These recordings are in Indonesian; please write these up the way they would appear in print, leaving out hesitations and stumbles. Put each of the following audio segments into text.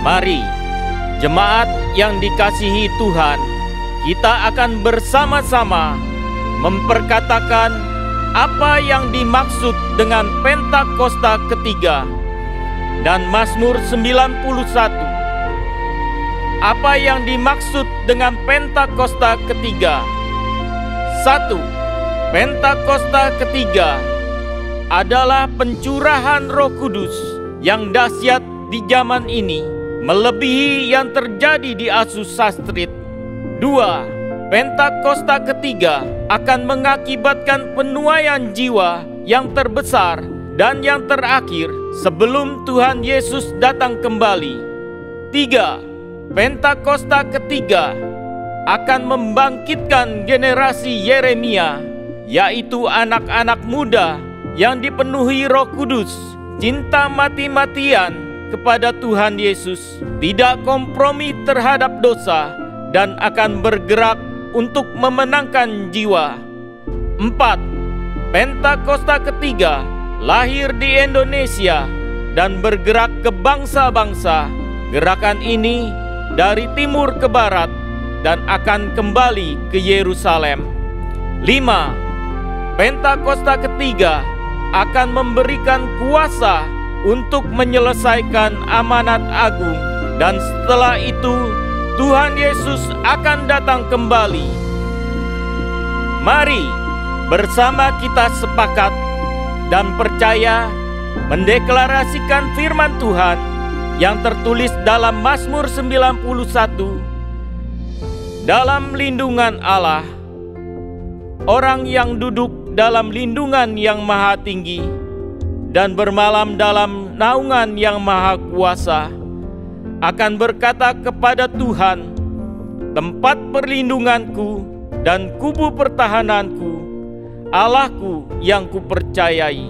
Mari, jemaat yang dikasihi Tuhan, kita akan bersama-sama memperkatakan apa yang dimaksud dengan Pentakosta ketiga dan Mazmur 91. Apa yang dimaksud dengan Pentakosta ketiga? 1. Pentakosta ketiga adalah pencurahan Roh Kudus yang dahsyat di zaman ini, melebihi yang terjadi di Azusa Street. 2. Pentakosta ketiga akan mengakibatkan penuaian jiwa yang terbesar dan yang terakhir sebelum Tuhan Yesus datang kembali. 3. Pentakosta ketiga akan membangkitkan generasi Yeremia, yaitu anak-anak muda yang dipenuhi Roh Kudus, cinta mati-matian kepada Tuhan Yesus, tidak kompromi terhadap dosa, dan akan bergerak untuk memenangkan jiwa. 4. Pentakosta ketiga lahir di Indonesia dan bergerak ke bangsa-bangsa. Gerakan ini dari timur ke barat dan akan kembali ke Yerusalem. 5. Pentakosta ketiga akan memberikan kuasa untuk menyelesaikan amanat agung, dan setelah itu Tuhan Yesus akan datang kembali. Mari bersama kita sepakat dan percaya mendeklarasikan firman Tuhan yang tertulis dalam Mazmur 91. Dalam lindungan Allah, orang yang duduk dalam lindungan yang maha tinggi dan bermalam dalam naungan yang maha kuasa akan berkata kepada Tuhan, tempat perlindunganku dan kubu pertahananku, Allahku yang kupercayai.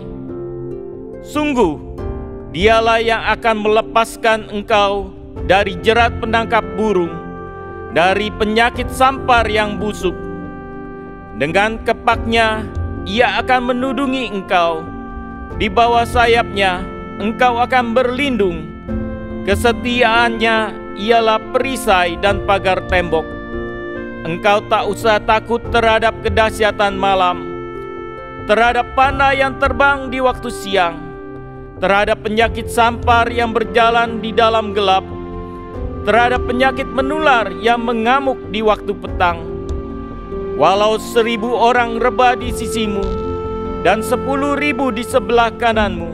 Sungguh, Dialah yang akan melepaskan engkau dari jerat penangkap burung, dari penyakit sampar yang busuk. Dengan kepaknya Ia akan menudungi engkau, di bawah sayapnya engkau akan berlindung. Kesetiaannya ialah perisai dan pagar tembok. Engkau tak usah takut terhadap kedahsyatan malam, terhadap panah yang terbang di waktu siang, terhadap penyakit sampar yang berjalan di dalam gelap, terhadap penyakit menular yang mengamuk di waktu petang. Walau 1.000 orang rebah di sisimu dan 10.000 di sebelah kananmu,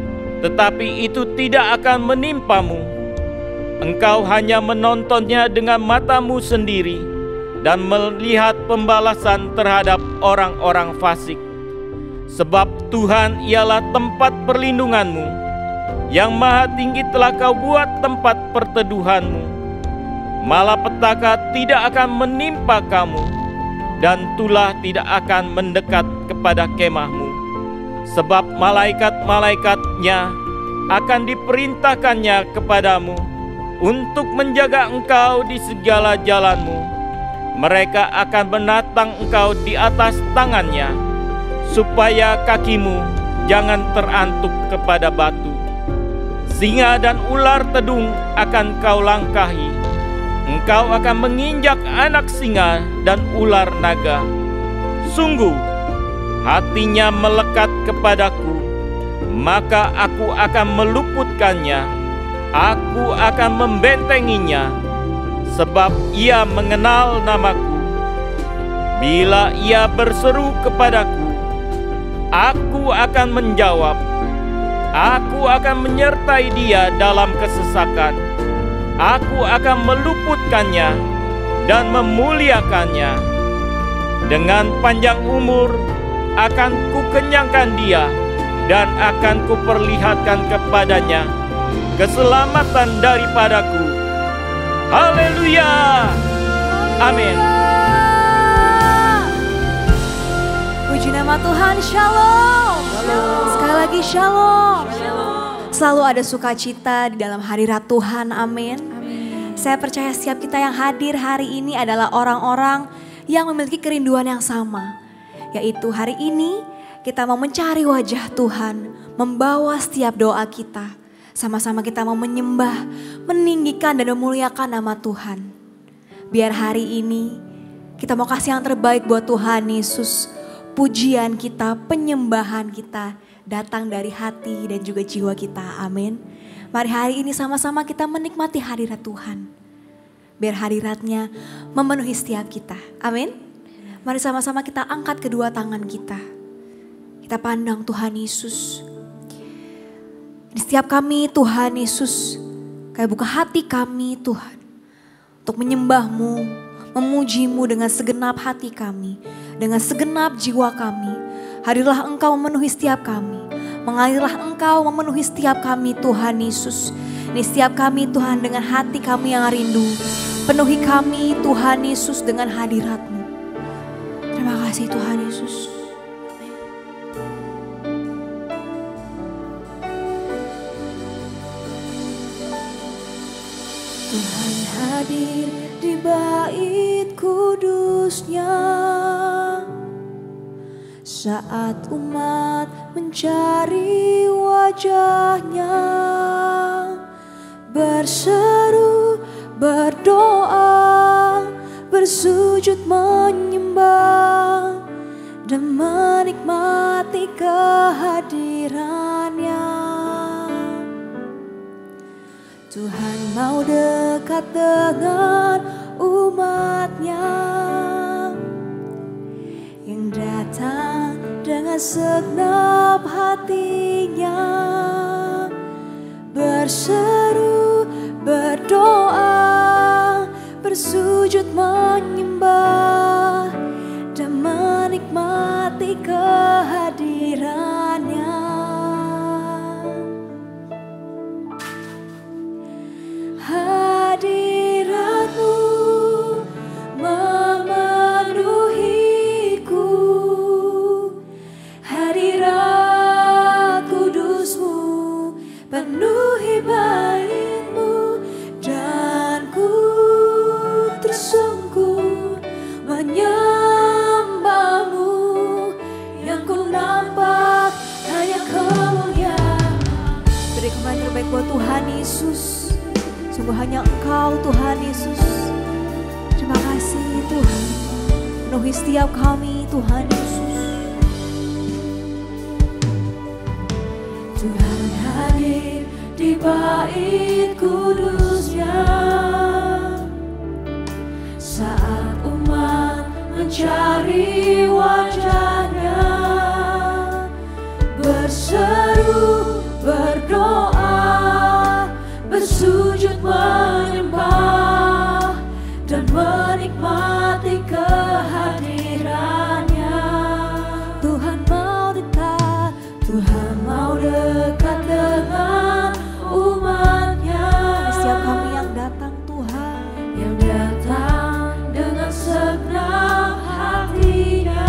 tetapi itu tidak akan menimpamu. Engkau hanya menontonnya dengan matamu sendiri dan melihat pembalasan terhadap orang-orang fasik. Sebab Tuhan ialah tempat perlindunganmu, yang maha tinggi telah kau buat tempat perteduhanmu. Malapetaka tidak akan menimpa kamu, dan tulah tidak akan mendekat kepada kemahmu. Sebab malaikat-malaikatnya akan diperintahkannya kepadamu untuk menjaga engkau di segala jalanmu. Mereka akan menatang engkau di atas tangannya, supaya kakimu jangan terantuk kepada batu. Singa dan ular tedung akan kau langkahi. Engkau akan menginjak anak singa dan ular naga. Sungguh, hatinya melekat kepadaku, maka aku akan meluputkannya. Aku akan membentenginya, sebab ia mengenal namaku. Bila ia berseru kepadaku, aku akan menjawab. Aku akan menyertai dia dalam kesesakan. Aku akan meluputkannya dan memuliakannya. Dengan panjang umur akan kukenyangkan dia, dan akan kuperlihatkan kepadanya keselamatan daripadaku. Haleluya! Amin. Puji nama Tuhan, shalom. Sekali lagi shalom. Selalu ada sukacita di dalam hadirat Tuhan, amin. Saya percaya setiap kita yang hadir hari ini adalah orang-orang yang memiliki kerinduan yang sama. Yaitu hari ini kita mau mencari wajah Tuhan, membawa setiap doa kita. Sama-sama kita mau menyembah, meninggikan dan memuliakan nama Tuhan. Biar hari ini kita mau kasih yang terbaik buat Tuhan Yesus. Pujian kita, penyembahan kita datang dari hati dan juga jiwa kita. Amin. Mari hari ini sama-sama kita menikmati hadirat Tuhan. Biar hadiratnya memenuhi setiap kita. Amin. Mari sama-sama kita angkat kedua tangan kita. Kita pandang Tuhan Yesus. Di setiap kami Tuhan Yesus, kayak buka hati kami Tuhan. Untuk menyembah-Mu, memuji-Mu dengan segenap hati kami. Dengan segenap jiwa kami. Hadirlah Engkau memenuhi setiap kami. Mengalirlah Engkau memenuhi setiap kami Tuhan Yesus. Ini setiap kami Tuhan dengan hati kami yang rindu. Penuhi kami Tuhan Yesus dengan hadirat-Mu. Terima kasih Tuhan Yesus. Tuhan hadir di bait kudus-Nya saat umat mencari wajah-Nya, berseru, berdoa, bersujud menyembah dan menikmati kehadiran-Nya. Tuhan mau dekat dengan umat-Nya yang datang dengan segenap hatinya, berseru, berdoa, bersujud menyembah dan menikmati kehadiran-Nya. Hadirat-Mu memenuhiku, hadirat kudus-Mu penuhi bait-Mu, dan ku tersungkur menyembah-Mu, yang ku nampak hanya kemuliaan. Beri kembali terbaik buat Tuhan Yesus. Sungguh hanya Engkau Tuhan Yesus. Terima kasih Tuhan. Penuhi setiap kami Tuhan Yesus. Tuhan hadir di bait kudus-Nya saat umat mencari wajah-Nya, berseru, berdoa, bersujud menyembah dan menikmati kehadiran-Nya. Tuhan mau dekat, Tuhan mau dekat dengan umat-Nya. Setiap kami yang datang Tuhan, yang datang dengan segenap hatinya,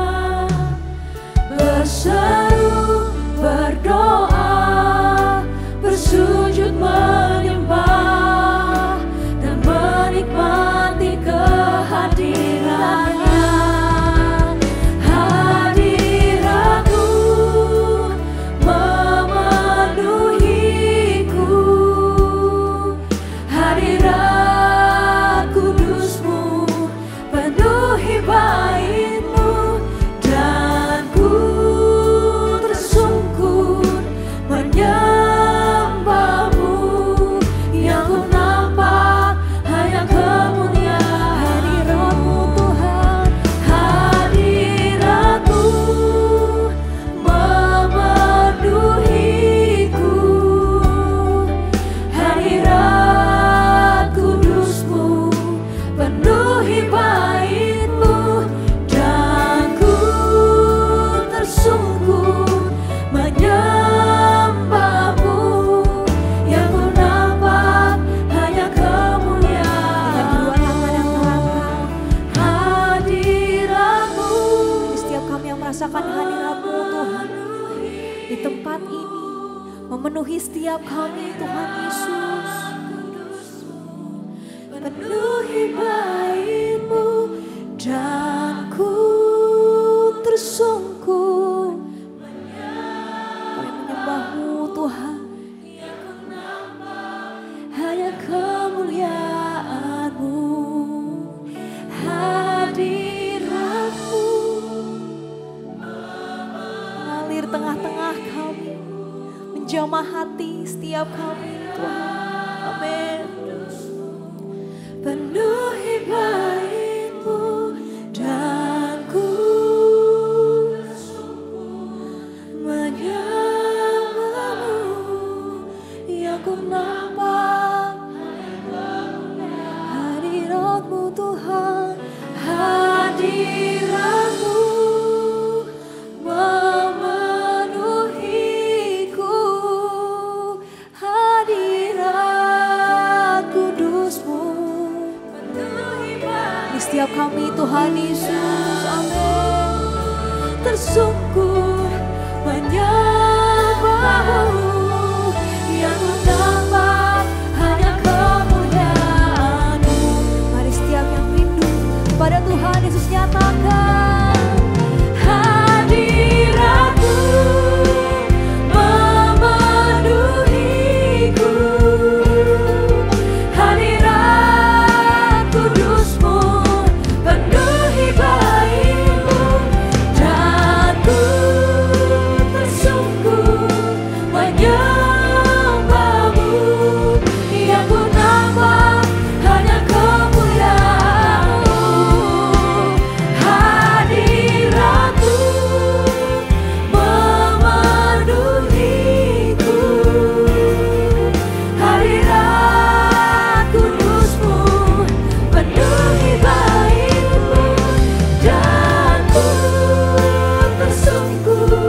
berseru, berdoa, bersujud menyembah dan menikmati kehadiran-Nya. Hadirat-Mu memenuhiku, hadirat kudus-Mu penuhi bait-Mu, dan ku tersungkur menyembah-Mu, yang ku nampak hanya kemuliaan. Hadirat-Mu Tuhan, hadirat-Mu memenuhiku, hadirat kudus-Mu penuhi bait-Mu, dan ku tersungkur menyembah-Mu, yang ku nampak hanya kemuliaan. Kedua tangan yang terangkat, hadirat-Mu. Setiap kami yang merasakan hadirat-Mu Tuhan di tempat ini, memenuhi setiap kami Tuhan Yesus. Penuhi bait-Mu, dan ku tersungkur menyembah-Mu Tuhan, menjamah hati setiap kami Tuhan. Amin. Penuhi bait-Mu dan ku menyembah-Mu, yang ku nampak hadirat-Mu Tuhan, hadirat-Mu memenuhiku, hadirat kudus-Mu di setiap kami Tuhan Yesus. Amin. Tersungkur menyembah-Mu, yang ku nampak hanya kemuliaan-Mu. Mari setiap yang rindu pada Tuhan Yesus nyatakan, hadirat-Mu memenuhiku, hadirat kudus-Mu penuhi bait-Mu, dan ku tersungkur menyembah-Mu, yang ku nampak hanya kemuliaan-Mu. Hadirat-Mu memenuhiku, hadirat kudus-Mu penuhi bait-Mu, dan ku tersungkur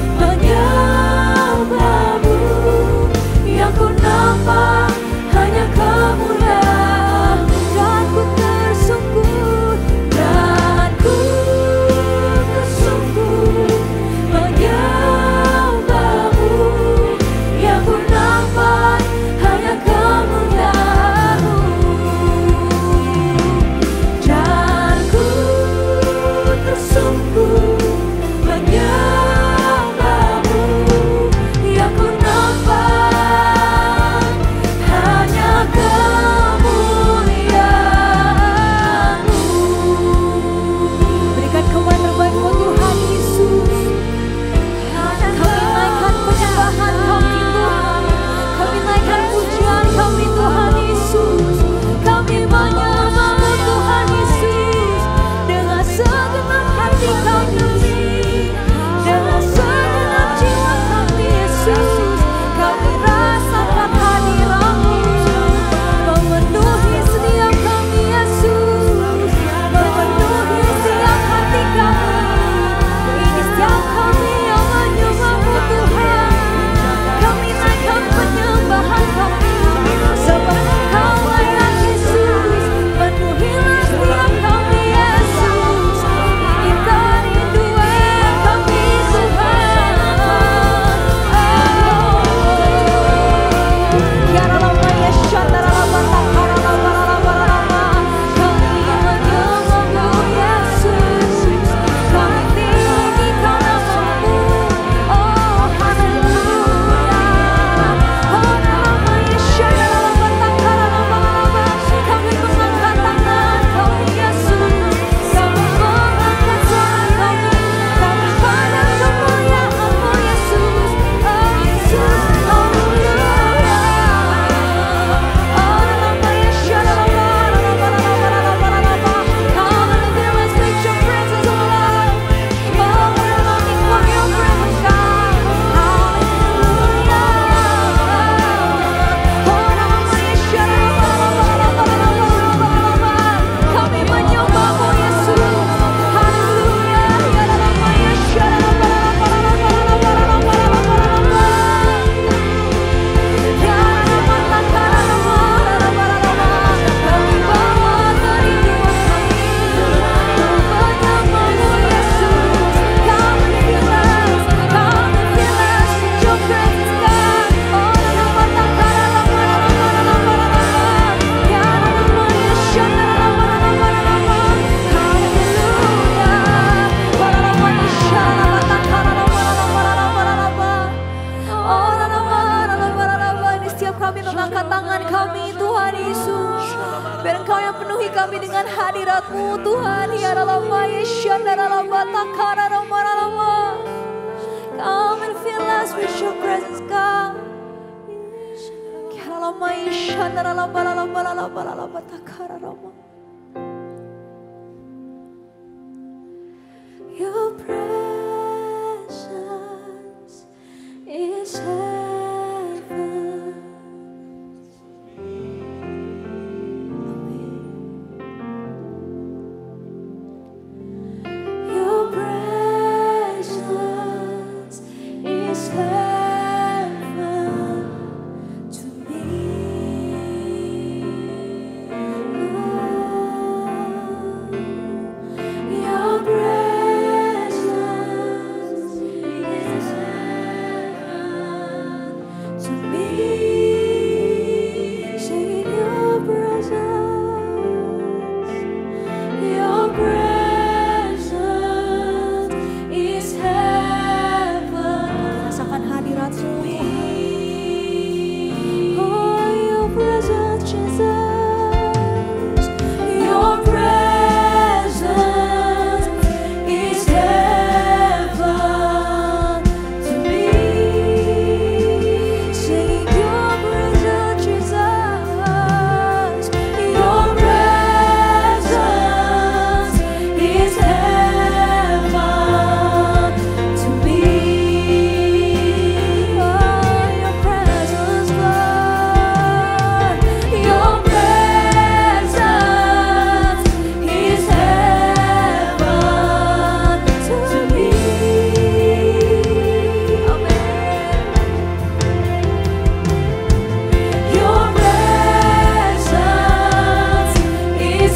menyembah-Mu, yang ku nampak hanya kemuliaan-Mu. Dan ku tersungkur, dan ku tersungkur menyembah-Mu, yang ku nampak hanya kemuliaan-Mu. Dan ku tersungkur menyembah-Mu, yang ku nampak hanya kemuliaan-Mu. Berikan kembali terbaik buat Tuhan Yesus. Kami naikkan penyembahan kami Tuhan, kami naikkan pujian kami Tuhan Yesus. Kami menyembah-Mu Tuhan Yesus dengan segenap hati kami, dengan segenap jiwa kami Yesus. Kami rasakan hadirat-Mu memenuhi setiap kami Yesus, memenuhi setiap hati kami. Ini setiap kami yang menyembah-Mu Tuhan. Kami naikkan penyembahan kami, sebab Engkau layak Yesus. Penuhilah setiap kami Yesus. Ini kerinduan kami Tuhan. Kami menyembah-Mu Yesus. Kami tinggikan nama-Mu. Oh haleluya. Oh namanya kami mengangkat tangan kami Yesus. Kami mengangkat suara kami. Kami pandang kemuliaan-Mu Yesus. Oh Yesus. Haleluya. Oh namanya come and fill us with your presence, oh Lord. Oh we're longing for your presence, God. Hallelujah. Oh namanya kami menyembah-Mu Yesus. Haleluya. Kami bawa kerinduan kami untuk menyembah-Mu Yesus. Come and fill us with your presence, God. Oh Ini setiap kami mengangkat tangan kami Tuhan Yesus. Biar Engkau yang penuhi kami dengan hadirat-Mu Tuhan. Come and fill us us with your presence, God. Your presence is heaven. Your presence is heaven to me. Your presence is heaven to me. Sing your presence. Your presence is heaven. Rasakan hadirat-Mu. Oh, your presence, Jesus. Your presence is heaven to me. Sing your presence, Jesus. Your presence is heaven to me. Oh, your presence, Lord. Your presence is heaven to me. Amen. Your presence is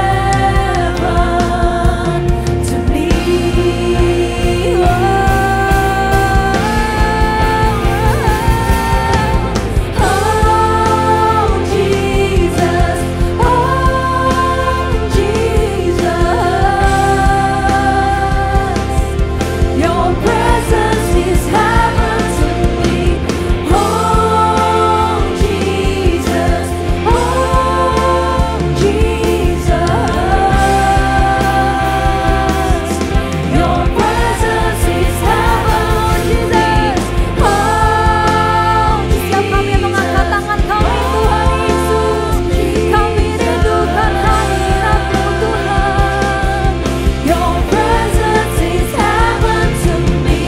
heaven to me. Oh, Jesus, your presence is heaven to me. Oh, Jesus, your presence is heaven, Jesus. Setiap kami yang mengangkat tangan kami, Tuhan Yesus, kami rindukan hadirat-Mu, Tuhan. Your presence is heaven to me.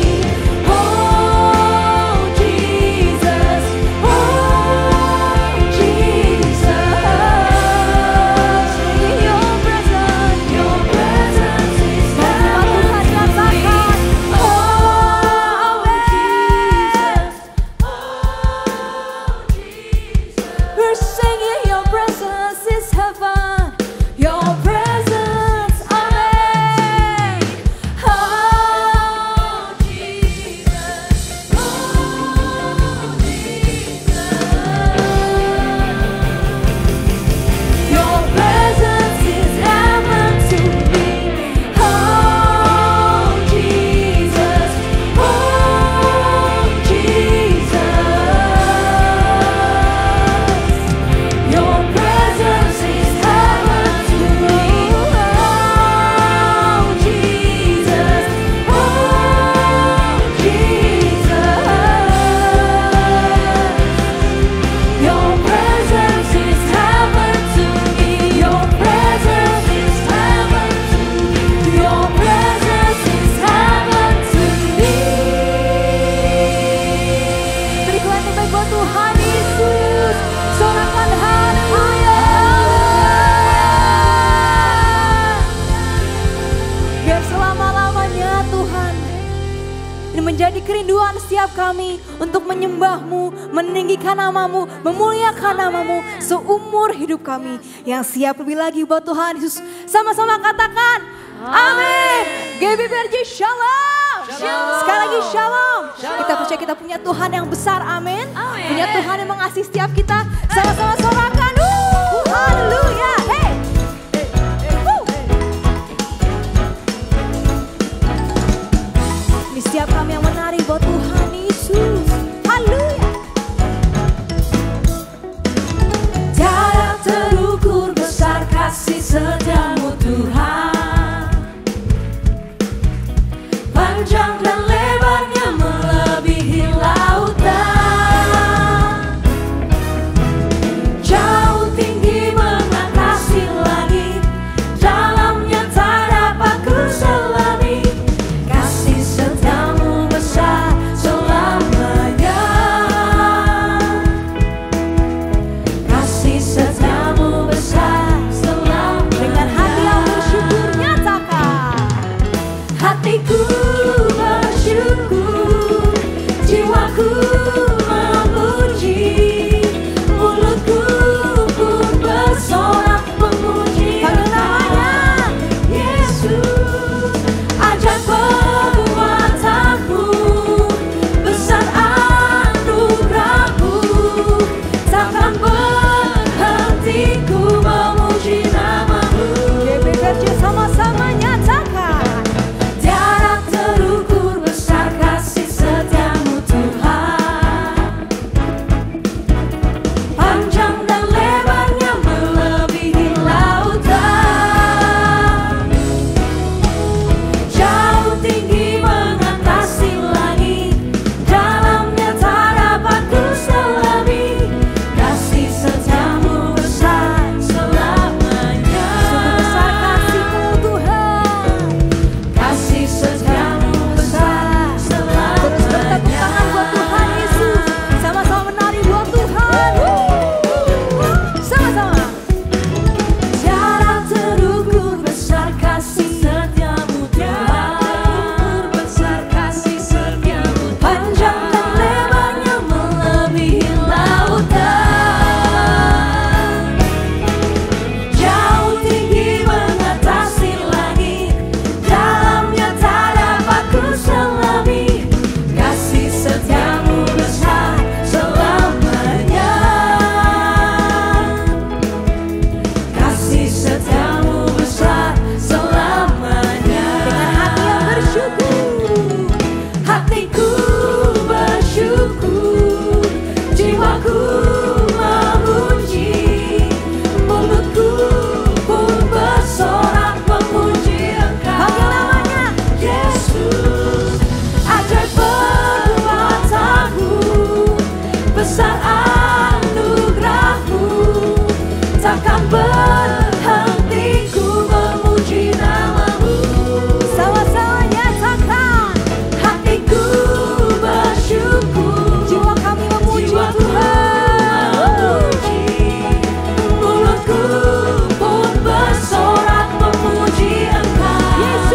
Oh, Jesus, your presence is heaven to me. We're singing your presence is heaven. Your presence, amen. Oh, Jesus. Your presence is heaven to me. Oh, Jesus. Your presence is heaven to me. Oh, Jesus. Your presence is heaven to me. Your presence is heaven to me. Your presence is heaven to me. Berikan yang terbaik buat Tuhan Yesus. Sorakan haleluya. Biar selama-lamanya Tuhan ini menjadi kerinduan setiap kami untuk menyembah-Mu, meninggikan nama-Mu, memuliakan nama-Mu seumur hidup kami. Yang siap lebih lagi buat Tuhan Yesus. Sama-sama katakan amin. GBPRJ Shalom. Sekali lagi Shalom. Kita percaya kita punya Tuhan yang besar, amin. Punya Tuhan yang mengasihi setiap kita. Sama-sama sorakan. Haleluya. Hey. Ini setiap kami yang menari buat Tuhan Yesus. Haleluya. Tiada terukur besar kasih setiamu Tuhan. Panjang dan lebarnya melebihi hatiku bersyukur, jiwaku memuji, mulutku pun bersorak memuji namanya Yesus. Ajaib perbuatanmu, besar anugerahmu, takkan berhenti ku memuji namamu. GBKJ sama-sama nyatakan, tiada terukur besar kasih setiamu Tuhan, panjang dan lebarnya melebihi lautan, jauh tinggi mengatasi langit, dalamnya tak dapat ku selami, kasih setiamu besar selamanya. Sungguh besar kasih-Mu Tuhan, kasih setiamu besar selamanya. Terus bertepuk tangan buat Tuhan Yesus, sama-sama menari buat Tuhan. Sama-sama. Tiada terukur besar kasih setiamu Tuhan, besar kasih setiamu, panjang dan lebarnya melebihi lautan, jauh tinggi mengatasi langit, dalamnya tak dapat ku selami, kasih setiamu besar selamanya, kasih setiamu besar selamanya. Dengan hati yang bersyukur, hatiku bersyukur, jiwaku memuji, mulutku pun bersorak memuji Engkau. Panggil namanya Yesus. Ajaib perbuatanmu, besar anugerahmu, takkan berhenti ku memuji namamu. Sama-sama nyatakan, hatiku bersyukur, jiwa kami memuji Tuhan, mulutku pun bersorak memuji Engkau.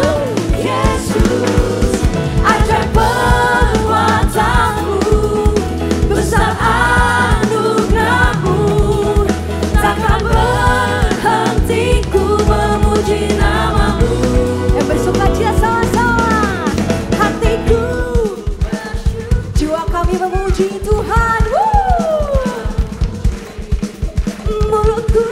Yesus, ajaib perbuatanmu, besar anugerahmu, takkan berhenti ku memuji namamu. Yang bersukacita sama-sama, hatiku bersyukur, jiwa kami memuji Tuhan. Mulutku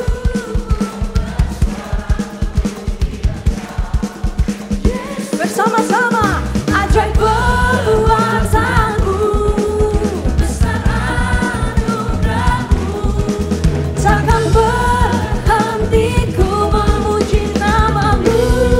bersama-sama, ajaib perbuatanmu, besar anugerahmu, takkan berhenti ku memuji namamu.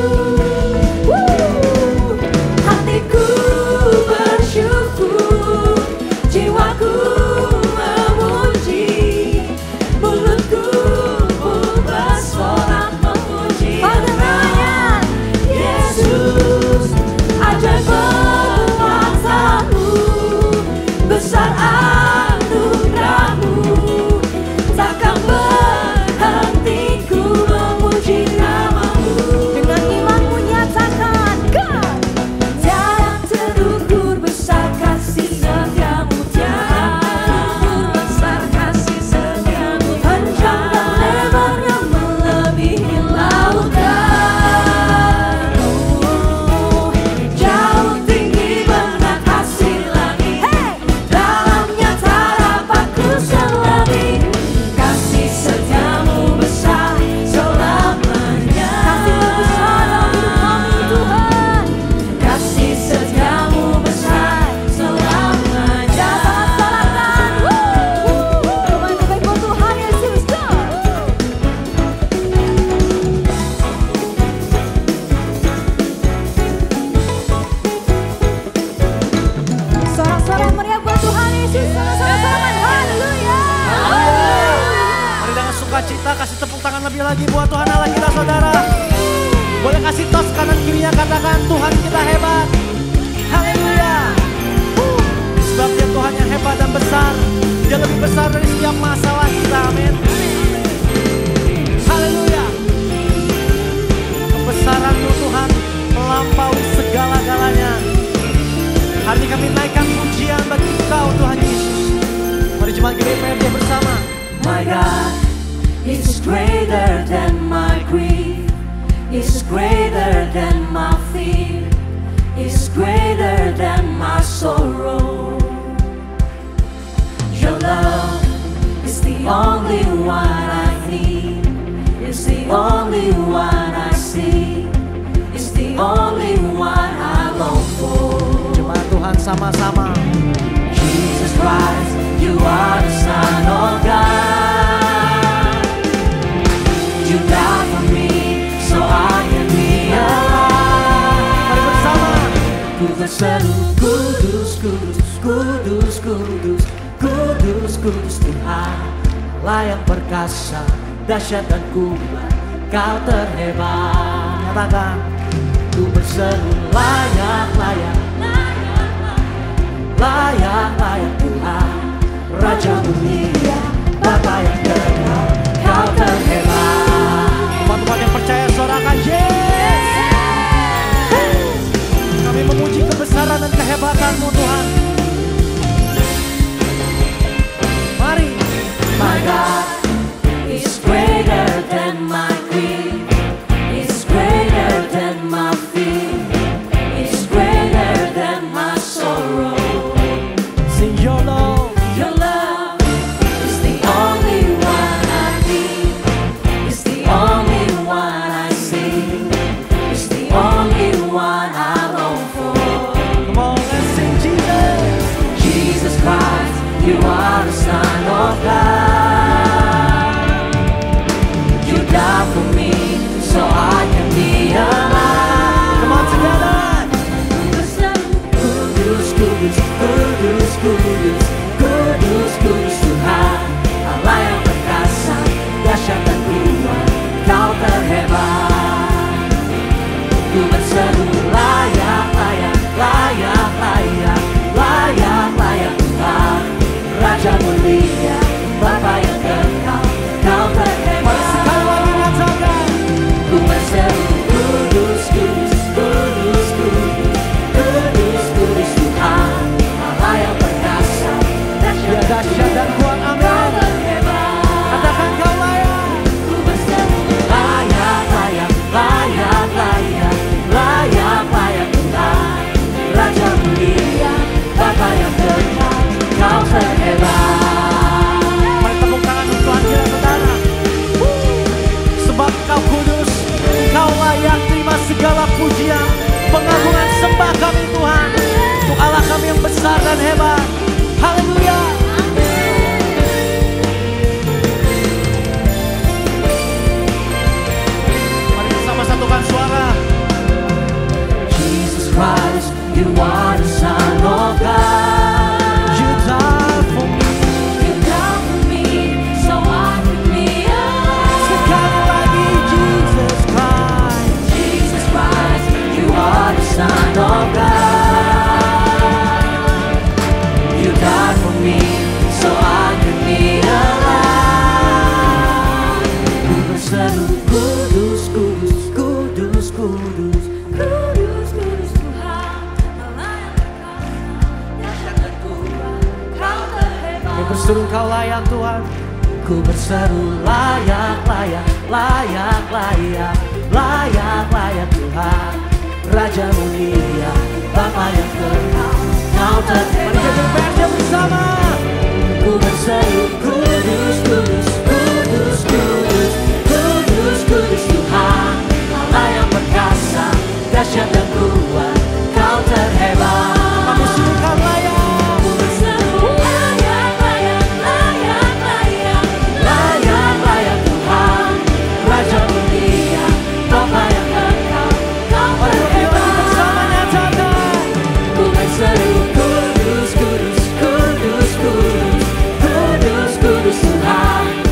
Hatiku bersyukur, jiwaku memuji, mulutku pun bersorak memuji namanya Yesus. Ajaib perbuatanmu, besar anugerahmu, takkan berhenti ku memuji namamu. Dengan imanmu nyatakan, tiada terukur besar kasih setiamu Tuhan, besar kasih setiamu, panjang dan lebarnya melebihi lautan, jauh tinggi mengatasi langit, dalamnya tak dapat ku selami, kasih setiamu besar selamanya. Kasih setiamu besar selamanya. Rumah terbaik buat Tuhan Yesus. Sorak-sorak meriah buat Tuhan Yesus. Sama-sama salaman. Haleluya. Mari dengan sukacita kasih tepuk tangan lebih lagi buat Tuhan Allah kita saudara. Boleh kasih tos kanan kirinya, katakan Tuhan kita hebat. Haleluya. Sebab dia Tuhan yang hebat dan besar. Dia lebih besar dari setiap masalah kita. Amin. Haleluya. Kebesaran-Mu Tuhan melampaui segala segala-galanya. Hari ini kami naikkan pujian bagi Engkau Tuhan Yesus. Mari jemaat GBPRD bersama. My God is greater than my grief, is greater than my fear, is greater than my sorrow. Your love is the only one I need, is the only one I see, is the only one I long for. Jemaat Tuhan sama-sama. Jesus Christ, you are the Son of God. You died for me, so I can be alive. Mari bersama. Ku berseru, kudus, kudus, kudus, kudus, kudus, kudus Tuhan. Layak perkasa, dahsyat dan kuat, Kau terhebat. Katakan. Ku berseru, layak, layak, layak, layak Tuhan. Raja mulia, Bapa yang kekal, Kau terhebat. Umat-umat yang percaya sorakan Yes. Kami memuji kebesaran dan kehebatan-Mu Tuhan. Mari. My God is greater than my grief, is greater than my fear, is greater than my sorrow. Sing your love. Your love is the only one I need, is the only one I see, is the only one I long for. Come on, let's sing Jesus. Jesus Christ, you are the Son of God. You died for me, so I can be alive. Come on together. Kudus, kudus, kudus, kudus, kudus, kudus Tuhan. Allah yang perkasa, dahsyat dan kuat, Kau terhebat. Ku berseru, layak, layak, layak, layak, layak, layak Tuhan. Raja mulia, Bapa yang kekal, Kau terhebat. Mari sekali lagi nyatakan. Ku berseru, kudus, kudus, kudus, kudus, kudus, kudus Tuhan. Allah yang perkasa, Dia dahsyat dan kuat, Kau amin. terhebat. Katakan Kau layak. Ku berseru, layak, layak, layak, layak, layak, layak Tuhan. Raja mulia, Bapa yang kekal, Kau terhebat. Mari tepuk tangan untuk Tuhan kita saudara. Sebab Kau kudus, Kau layak terima segala pujian, pengagungan sembah kami Tuhan. Untuk Allah kami yang besar dan hebat. Haleluya. Mari bersama satukan suara. Jesus Christ, you are the Son of God. You died for me. You died for me, so I can be alive. Sekali lagi Jesus Christ. Jesus Christ, you are the Son of God. You died for me, so I can be alive. Ku berseru, kudus, kudus, kudus, kudus, kudus, kudus Tuhan. Allah yang perkasa, dahsyat dan kuat, Kau terhebat. Kami berseru Kau layak Tuhan. Ku berseru, layak, layak, layak, layak, layak, layak Tuhan. Raja mulia, Bapa yang kekal, Kau Mari terhebat. GBPRD bersama. Ku berseru, kudus, kudus, kudus, kudus, kudus, kudus Tuhan. Allah yang perkasa, dahsyat dan kuat, Kau terhebat. Kami suruh Kau layak. Ku berseru, layak, layak, layak, layak, layak, layak Tuhan. Raja mulia, Bapa yang kekal, Kau Mari berdiri lagi terhebat. bersama nyatakan. Ku berseru, kudus, kudus, kudus, kudus, kudus, kudus Tuhan.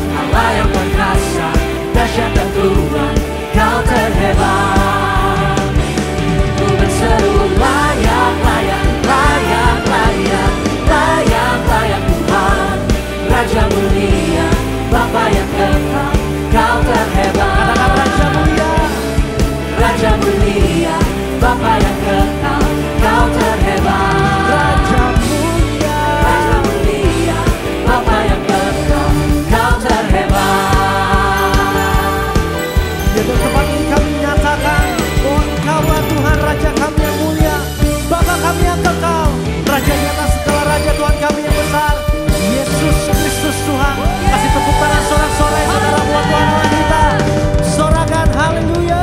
kekal, Kau terhebat. Raja mulia, Raja mulia, Bapa yang kekal, Kau terhebat. di tempat ini kami nyatakan bahwa Engkaulah Tuhan Raja kami yang mulia, Bapa kami yang kekal, Raja di atas segala raja, Tuhan kami yang besar, Yesus Kristus Tuhan. Kasih tepuk tangan sorak-sorai saudara buat Tuhan Allah kita. Sorakan haleluya.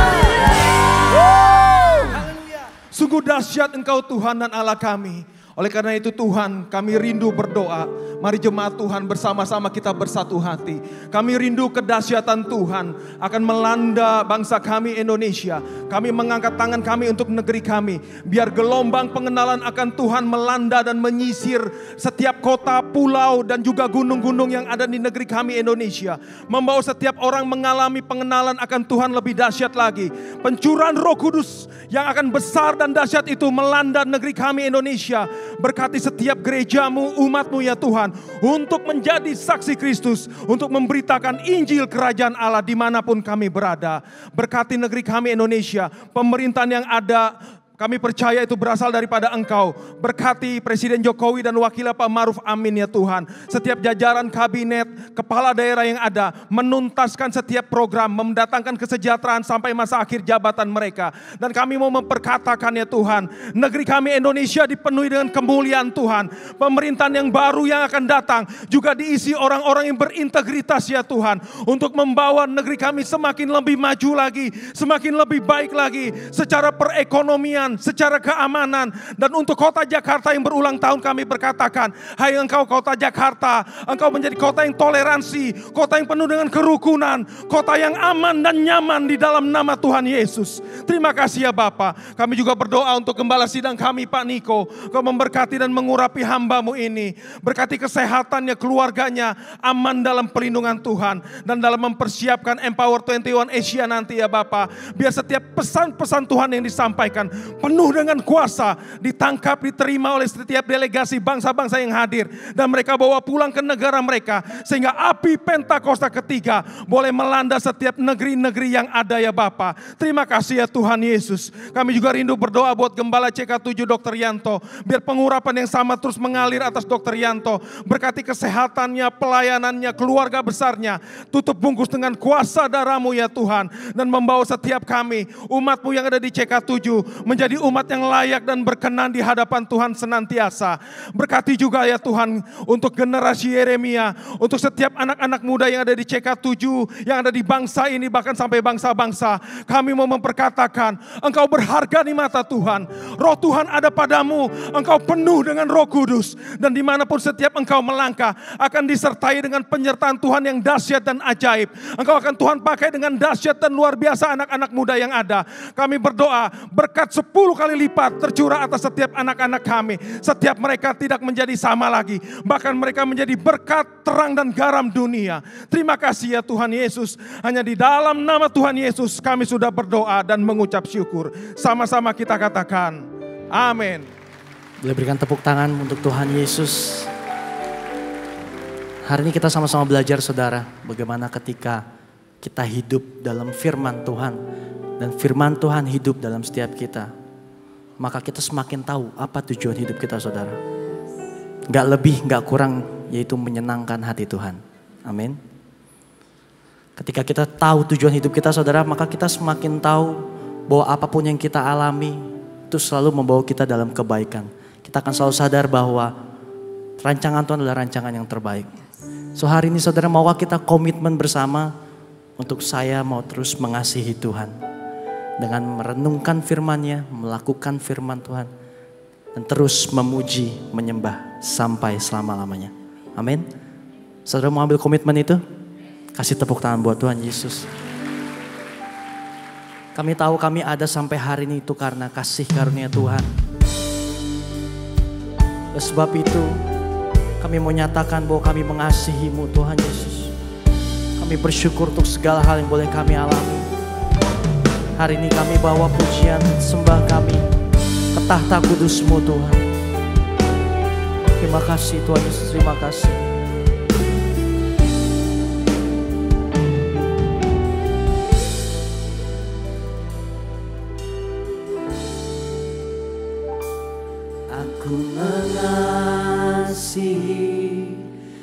Haleluya. Sungguh dahsyat Engkau Tuhan dan Allah kami. Oleh karena itu Tuhan, kami rindu berdoa. Mari jemaat Tuhan bersama-sama kita bersatu hati. Kami rindu kedahsyatan Tuhan akan melanda bangsa kami Indonesia. Kami mengangkat tangan kami untuk negeri kami. Biar gelombang pengenalan akan Tuhan melanda dan menyisir setiap kota, pulau dan juga gunung-gunung yang ada di negeri kami Indonesia. Membawa setiap orang mengalami pengenalan akan Tuhan lebih dahsyat lagi. Pencurahan Roh Kudus yang akan besar dan dahsyat itu melanda negeri kami Indonesia. Berkati setiap gerejamu, umatmu ya Tuhan, untuk menjadi saksi Kristus, untuk memberitakan Injil Kerajaan Allah dimanapun kami berada. Berkati negeri kami Indonesia, pemerintahan yang ada, kami percaya itu berasal daripada Engkau. Berkati Presiden Jokowi dan wakilnya Pak Maruf Amin ya Tuhan. Setiap jajaran kabinet, kepala daerah yang ada, menuntaskan setiap program, mendatangkan kesejahteraan sampai masa akhir jabatan mereka. Dan kami mau memperkatakan ya Tuhan, negeri kami Indonesia dipenuhi dengan kemuliaan Tuhan. Pemerintahan yang baru yang akan datang juga diisi orang-orang yang berintegritas ya Tuhan. Untuk membawa negeri kami semakin lebih maju lagi, semakin lebih baik lagi secara perekonomian, secara keamanan. Dan untuk kota Jakarta yang berulang tahun kami berkatakan, hai Engkau kota Jakarta, Engkau menjadi kota yang toleransi, kota yang penuh dengan kerukunan, kota yang aman dan nyaman di dalam nama Tuhan Yesus. Terima kasih ya Bapa. Kami juga berdoa untuk gembala sidang kami Pak Niko. Kau memberkati dan mengurapi hamba-Mu ini. Berkati kesehatannya, keluarganya, aman dalam perlindungan Tuhan. Dan dalam mempersiapkan Empower 21 Asia nanti ya Bapa. Biar setiap pesan-pesan Tuhan yang disampaikan penuh dengan kuasa, ditangkap, diterima oleh setiap delegasi bangsa-bangsa yang hadir. Dan mereka bawa pulang ke negara mereka. Sehingga api Pentakosta ketiga boleh melanda setiap negeri-negeri yang ada ya Bapa. Terima kasih ya Tuhan Yesus. Kami juga rindu berdoa buat Gembala CK7 Dr. Yanto. Biar pengurapan yang sama terus mengalir atas Dr. Yanto. Berkati kesehatannya, pelayanannya, keluarga besarnya. Tutup bungkus dengan kuasa darah-Mu ya Tuhan. Dan membawa setiap kami, umat-Mu yang ada di CK7, menjadi umat yang layak dan berkenan di hadapan Tuhan senantiasa. Berkati juga ya Tuhan untuk generasi Yeremia, untuk setiap anak-anak muda yang ada di CK7, yang ada di bangsa ini bahkan sampai bangsa-bangsa. Kami mau memperkatakan, Engkau berharga di mata Tuhan. Roh Tuhan ada padamu, Engkau penuh dengan Roh Kudus. Dan dimanapun setiap Engkau melangkah akan disertai dengan penyertaan Tuhan yang dahsyat dan ajaib. Engkau akan Tuhan pakai dengan dahsyat dan luar biasa anak-anak muda yang ada. Kami berdoa berkat 10 kali lipat tercurah atas setiap anak-anak kami. Setiap mereka tidak menjadi sama lagi. Bahkan mereka menjadi berkat, terang dan garam dunia. Terima kasih ya Tuhan Yesus. Hanya di dalam nama Tuhan Yesus kami sudah berdoa dan mengucap syukur. Sama-sama kita katakan amin. Boleh berikan tepuk tangan untuk Tuhan Yesus. Hari ini kita sama-sama belajar saudara. Bagaimana ketika kita hidup dalam firman Tuhan. Dan firman Tuhan hidup dalam setiap kita. Maka kita semakin tahu apa tujuan hidup kita saudara. Gak lebih, gak kurang, yaitu menyenangkan hati Tuhan. Amin. Ketika kita tahu tujuan hidup kita saudara, maka kita semakin tahu bahwa apapun yang kita alami itu selalu membawa kita dalam kebaikan. Kita akan selalu sadar bahwa rancangan Tuhan adalah rancangan yang terbaik. So hari ini saudara, maukah kita komitmen bersama untuk saya mau terus mengasihi Tuhan. Dengan merenungkan firman-Nya, melakukan firman Tuhan. Dan terus memuji, menyembah sampai selama-lamanya. Amin. Saudara mau ambil komitmen itu? Kasih tepuk tangan buat Tuhan Yesus. Kami tahu kami ada sampai hari ini itu karena kasih karunia Tuhan. Oleh sebab itu kami mau nyatakan bahwa kami mengasihi-Mu Tuhan Yesus. Kami bersyukur untuk segala hal yang boleh kami alami. Hari ini kami bawa pujian sembah kami ke tahta kudus-Mu Tuhan. Terima kasih Tuhan Yesus, terima kasih. Aku mengasihi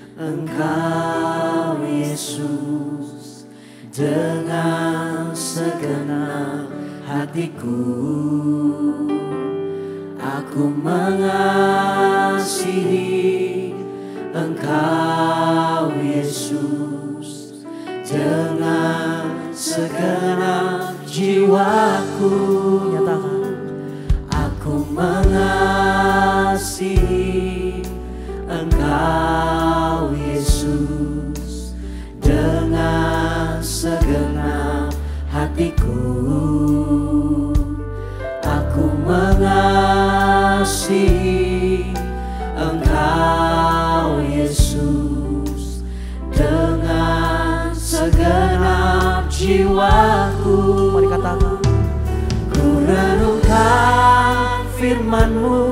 Engkau Yesus dengan segenap hatiku. Aku mengasihi Engkau Yesus dengan segenap jiwaku. Nyatakan. Aku mengasihi Engkau Yesus dengan segenap hatiku. Aku mengasihi Engkau Yesus dengan segenap jiwaku. Mari katakan. Ku renungkan firman-Mu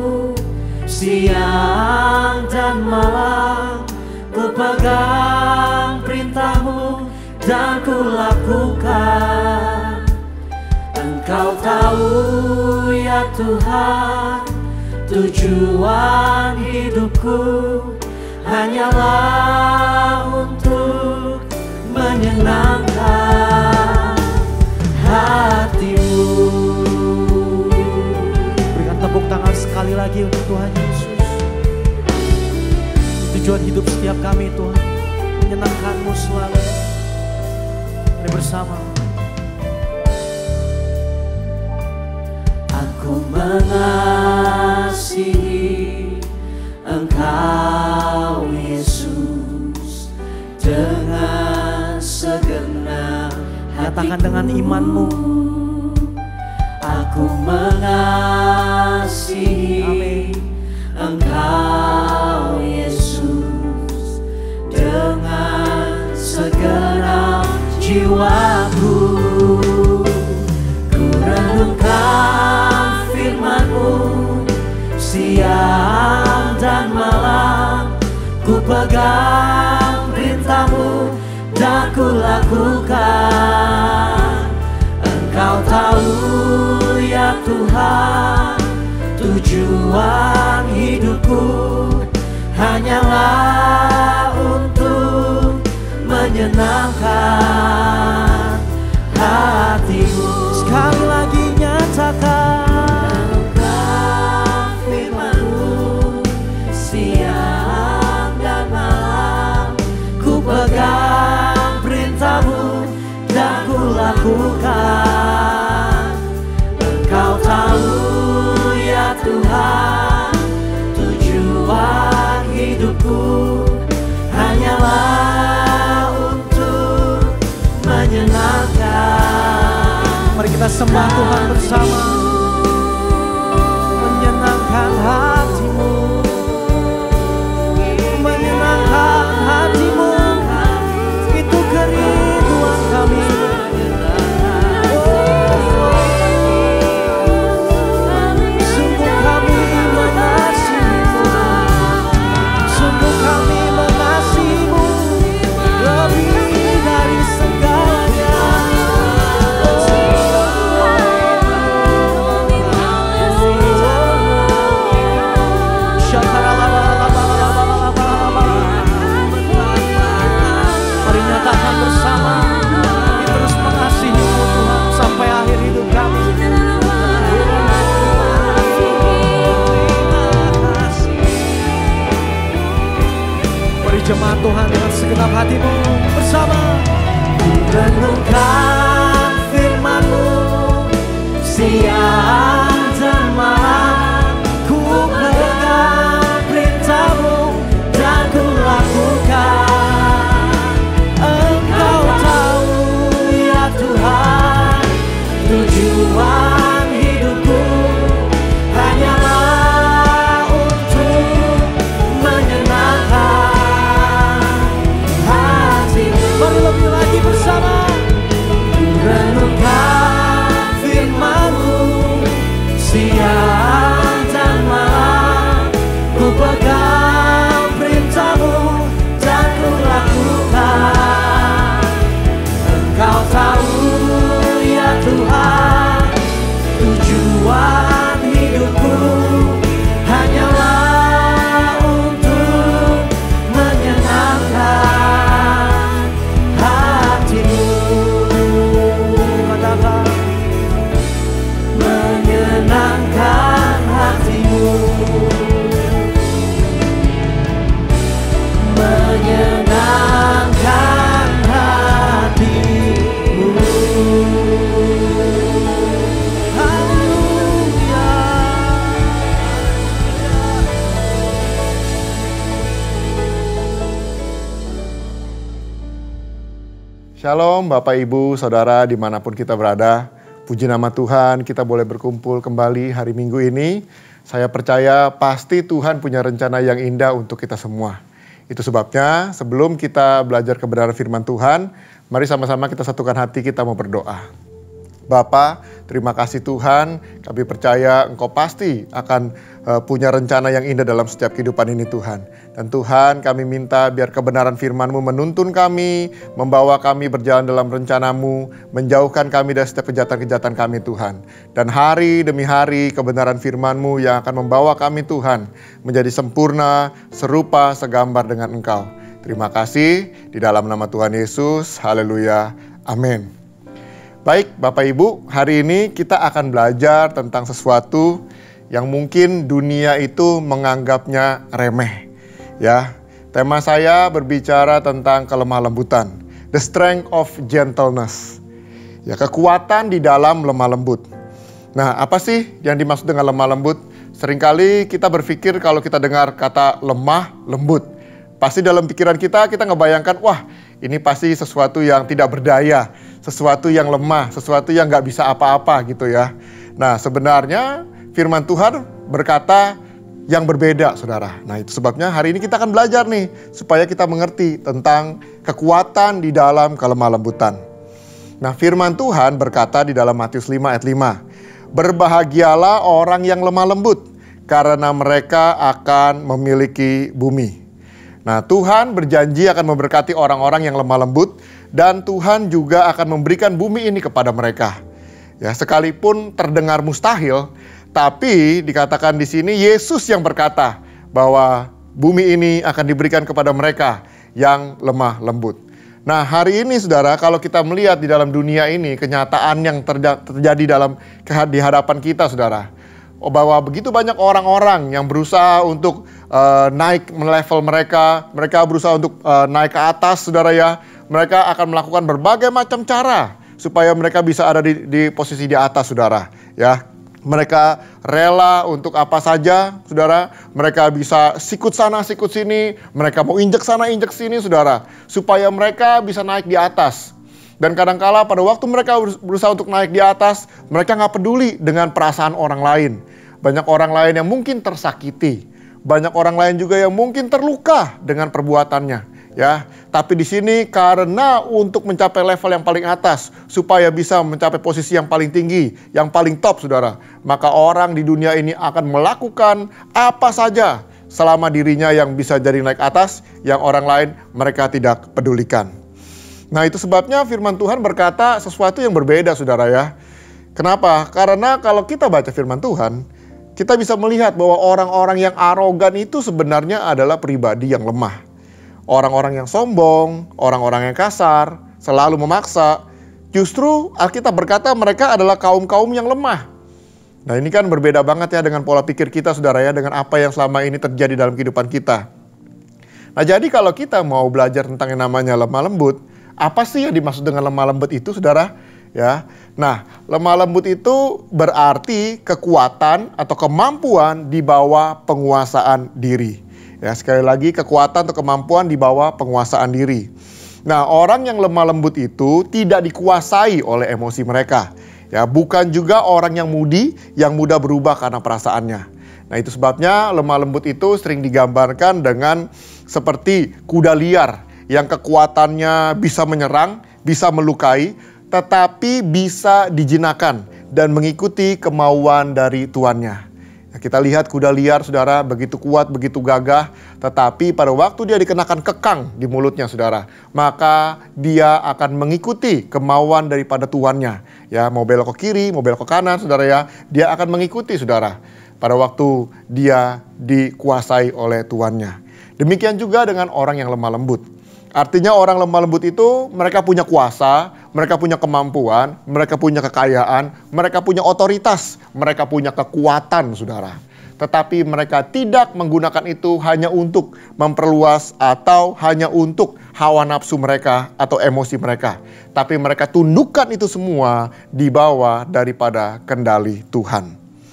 siang dan malam, ku pegang perintah-Mu dan ku lakukan. Engkau tahu ya Tuhan, tujuan hidupku hanyalah untuk menyenangkan hati-Mu. Berikan tepuk tangan sekali lagi untuk Tuhan Yesus. Tujuan hidup setiap kami Tuhan, menyenangkan-Mu selalu. Mari bersama. Aku mengasihi Engkau Yesus dengan segenap hatiku. Katakan dengan iman-Mu. Aku mengasihi Engkau Yesus dengan segenap jiwaku. Ku renungkan firman-Mu siang dan malam, ku pegang perintah-Mu dan ku lakukan. Engkau tahu ya Tuhan, tujuan hidupku hanyalah untuk menyenangkan hati-Mu. Sekali lagi nyatakan. Renungkan firman-Mu siang dan malam, ku pegang perintah-Mu dan ku lakukan. Engkau tahu ya Tuhan, tujuan hidupku hanyalah untuk menyenangkan. Mari kita sembah Tuhan bersama. Menyenangkan hati-Mu, menyenangkan hati-Mu, itu kerinduan kami. Sungguh kami mengasihi-Mu, sungguh kami mengasihi-Mu lebih dari segalanya. Mari nyatakan bersama, kami terus mengasihi-Mu Tuhan sampai akhir hidup kami. Mari jemaat Tuhan dengan segenap hatimu bersama. Ku renungkan firman-Mu siang dan malam, ku pegang perintah-Mu dan ku lakukan. Engkau tahu ya Tuhan, tujuan hidupku hanyalah untuk menyenangkan hati-Mu. Mari lebih lagi bersama. Ku renungkan firman-Mu siang dan malam, ku pegang perintah-Mu dan ku lakukan. Engkau tahu ya Tuhan, tujuan hidupku hanya Shalom Bapak Ibu, Saudara dimanapun kita berada. Puji nama Tuhan, kita boleh berkumpul kembali hari Minggu ini. Saya percaya pasti Tuhan punya rencana yang indah untuk kita semua. Itu sebabnya sebelum kita belajar kebenaran firman Tuhan, mari sama-sama kita satukan hati, kita mau berdoa. Bapa, terima kasih Tuhan, kami percaya Engkau pasti akan punya rencana yang indah dalam setiap kehidupan ini Tuhan. Dan Tuhan, kami minta biar kebenaran firman-Mu menuntun kami, membawa kami berjalan dalam rencana-Mu, menjauhkan kami dari setiap kejahatan-kejahatan kami Tuhan. Dan hari demi hari kebenaran firman-Mu yang akan membawa kami Tuhan menjadi sempurna, serupa, segambar dengan Engkau. Terima kasih di dalam nama Tuhan Yesus, haleluya, amin. Baik Bapak Ibu, hari ini kita akan belajar tentang sesuatu yang mungkin dunia itu menganggapnya remeh. Ya, tema saya berbicara tentang kelemah lembutan, the strength of gentleness. Ya, kekuatan di dalam lemah lembut. Nah, apa sih yang dimaksud dengan lemah lembut? Seringkali kita berpikir kalau kita dengar kata lemah lembut, pasti dalam pikiran kita ngebayangkan, wah ini pasti sesuatu yang tidak berdaya, sesuatu yang lemah, sesuatu yang gak bisa apa-apa gitu ya. Nah sebenarnya firman Tuhan berkata yang berbeda saudara. Nah itu sebabnya hari ini kita akan belajar nih, supaya kita mengerti tentang kekuatan di dalam kelemah lembutan. Nah firman Tuhan berkata di dalam Matius 5 ayat 5, berbahagialah orang yang lemah lembut, karena mereka akan memiliki bumi. Nah Tuhan berjanji akan memberkati orang-orang yang lemah lembut, dan Tuhan juga akan memberikan bumi ini kepada mereka. Ya, sekalipun terdengar mustahil, tapi dikatakan di sini Yesus yang berkata bahwa bumi ini akan diberikan kepada mereka yang lemah lembut. Nah, hari ini Saudara, kalau kita melihat di dalam dunia ini kenyataan yang terjadi di hadapan kita Saudara, bahwa begitu banyak orang-orang yang berusaha untuk naik level mereka berusaha untuk naik ke atas Saudara ya. Mereka akan melakukan berbagai macam cara supaya mereka bisa ada di posisi di atas Saudara ya. Mereka rela untuk apa saja Saudara. Mereka bisa sikut sana sikut sini, mereka mau injek sana injek sini Saudara, supaya mereka bisa naik di atas. Dan kadangkala pada waktu mereka berusaha untuk naik di atas, mereka gak peduli dengan perasaan orang lain. Banyak orang lain yang mungkin tersakiti, banyak orang lain juga yang mungkin terluka dengan perbuatannya. Ya, tapi di sini karena untuk mencapai level yang paling atas, supaya bisa mencapai posisi yang paling tinggi, yang paling top Saudara, maka orang di dunia ini akan melakukan apa saja selama dirinya yang bisa jadi naik atas, yang orang lain mereka tidak pedulikan. Nah itu sebabnya firman Tuhan berkata sesuatu yang berbeda Saudara ya. Kenapa? Karena kalau kita baca firman Tuhan, kita bisa melihat bahwa orang-orang yang arogan itu sebenarnya adalah pribadi yang lemah. Orang-orang yang sombong, orang-orang yang kasar, selalu memaksa. Justru Alkitab berkata mereka adalah kaum-kaum yang lemah. Nah ini kan berbeda banget ya dengan pola pikir kita Saudara ya, dengan apa yang selama ini terjadi dalam kehidupan kita. Nah jadi kalau kita mau belajar tentang yang namanya lemah lembut, apa sih yang dimaksud dengan lemah lembut itu Saudara? Ya, nah lemah lembut itu berarti kekuatan atau kemampuan di bawah penguasaan diri. Ya, sekali lagi kekuatan atau kemampuan di bawah penguasaan diri. Nah, orang yang lemah lembut itu tidak dikuasai oleh emosi mereka. Ya, bukan juga orang yang mudah berubah karena perasaannya. Nah, itu sebabnya lemah lembut itu sering digambarkan dengan seperti kuda liar yang kekuatannya bisa menyerang, bisa melukai, tetapi bisa dijinakkan dan mengikuti kemauan dari tuannya. Kita lihat kuda liar Saudara begitu kuat, begitu gagah, tetapi pada waktu dia dikenakan kekang di mulutnya Saudara, maka dia akan mengikuti kemauan daripada tuannya. Ya, mau belok ke kiri, mau belok ke kanan Saudara ya, dia akan mengikuti Saudara pada waktu dia dikuasai oleh tuannya. Demikian juga dengan orang yang lemah lembut. Artinya orang lemah lembut itu mereka punya kuasa, mereka punya kemampuan, mereka punya kekayaan, mereka punya otoritas, mereka punya kekuatan Saudara. Tetapi mereka tidak menggunakan itu hanya untuk memperluas atau hanya untuk hawa nafsu mereka atau emosi mereka. Tapi mereka tundukkan itu semua di bawah daripada kendali Tuhan.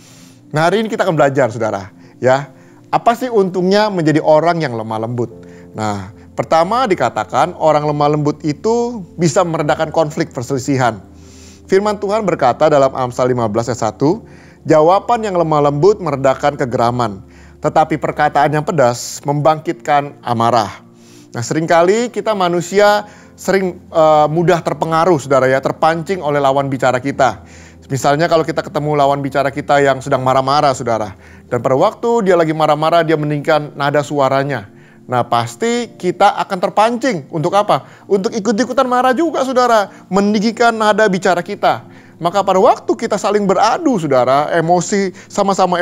Nah hari ini kita akan belajar Saudara ya. Apa sih untungnya menjadi orang yang lemah lembut? Nah Pertama dikatakan orang lemah lembut itu bisa meredakan konflik perselisihan. Firman Tuhan berkata dalam Amsal 15 ayat 1, jawaban yang lemah lembut meredakan kegeraman, tetapi perkataan yang pedas membangkitkan amarah. Nah, seringkali kita manusia sering mudah terpengaruh, saudara ya, terpancing oleh lawan bicara kita. Misalnya kalau kita ketemu lawan bicara kita yang sedang marah-marah, saudara. Dan pada waktu dia lagi marah-marah, dia meninggikan nada suaranya. Nah, pasti kita akan terpancing. Untuk apa? Untuk ikut-ikutan marah juga, saudara. Meninggikan nada bicara kita. Maka pada waktu kita saling beradu, saudara, emosi, sama-sama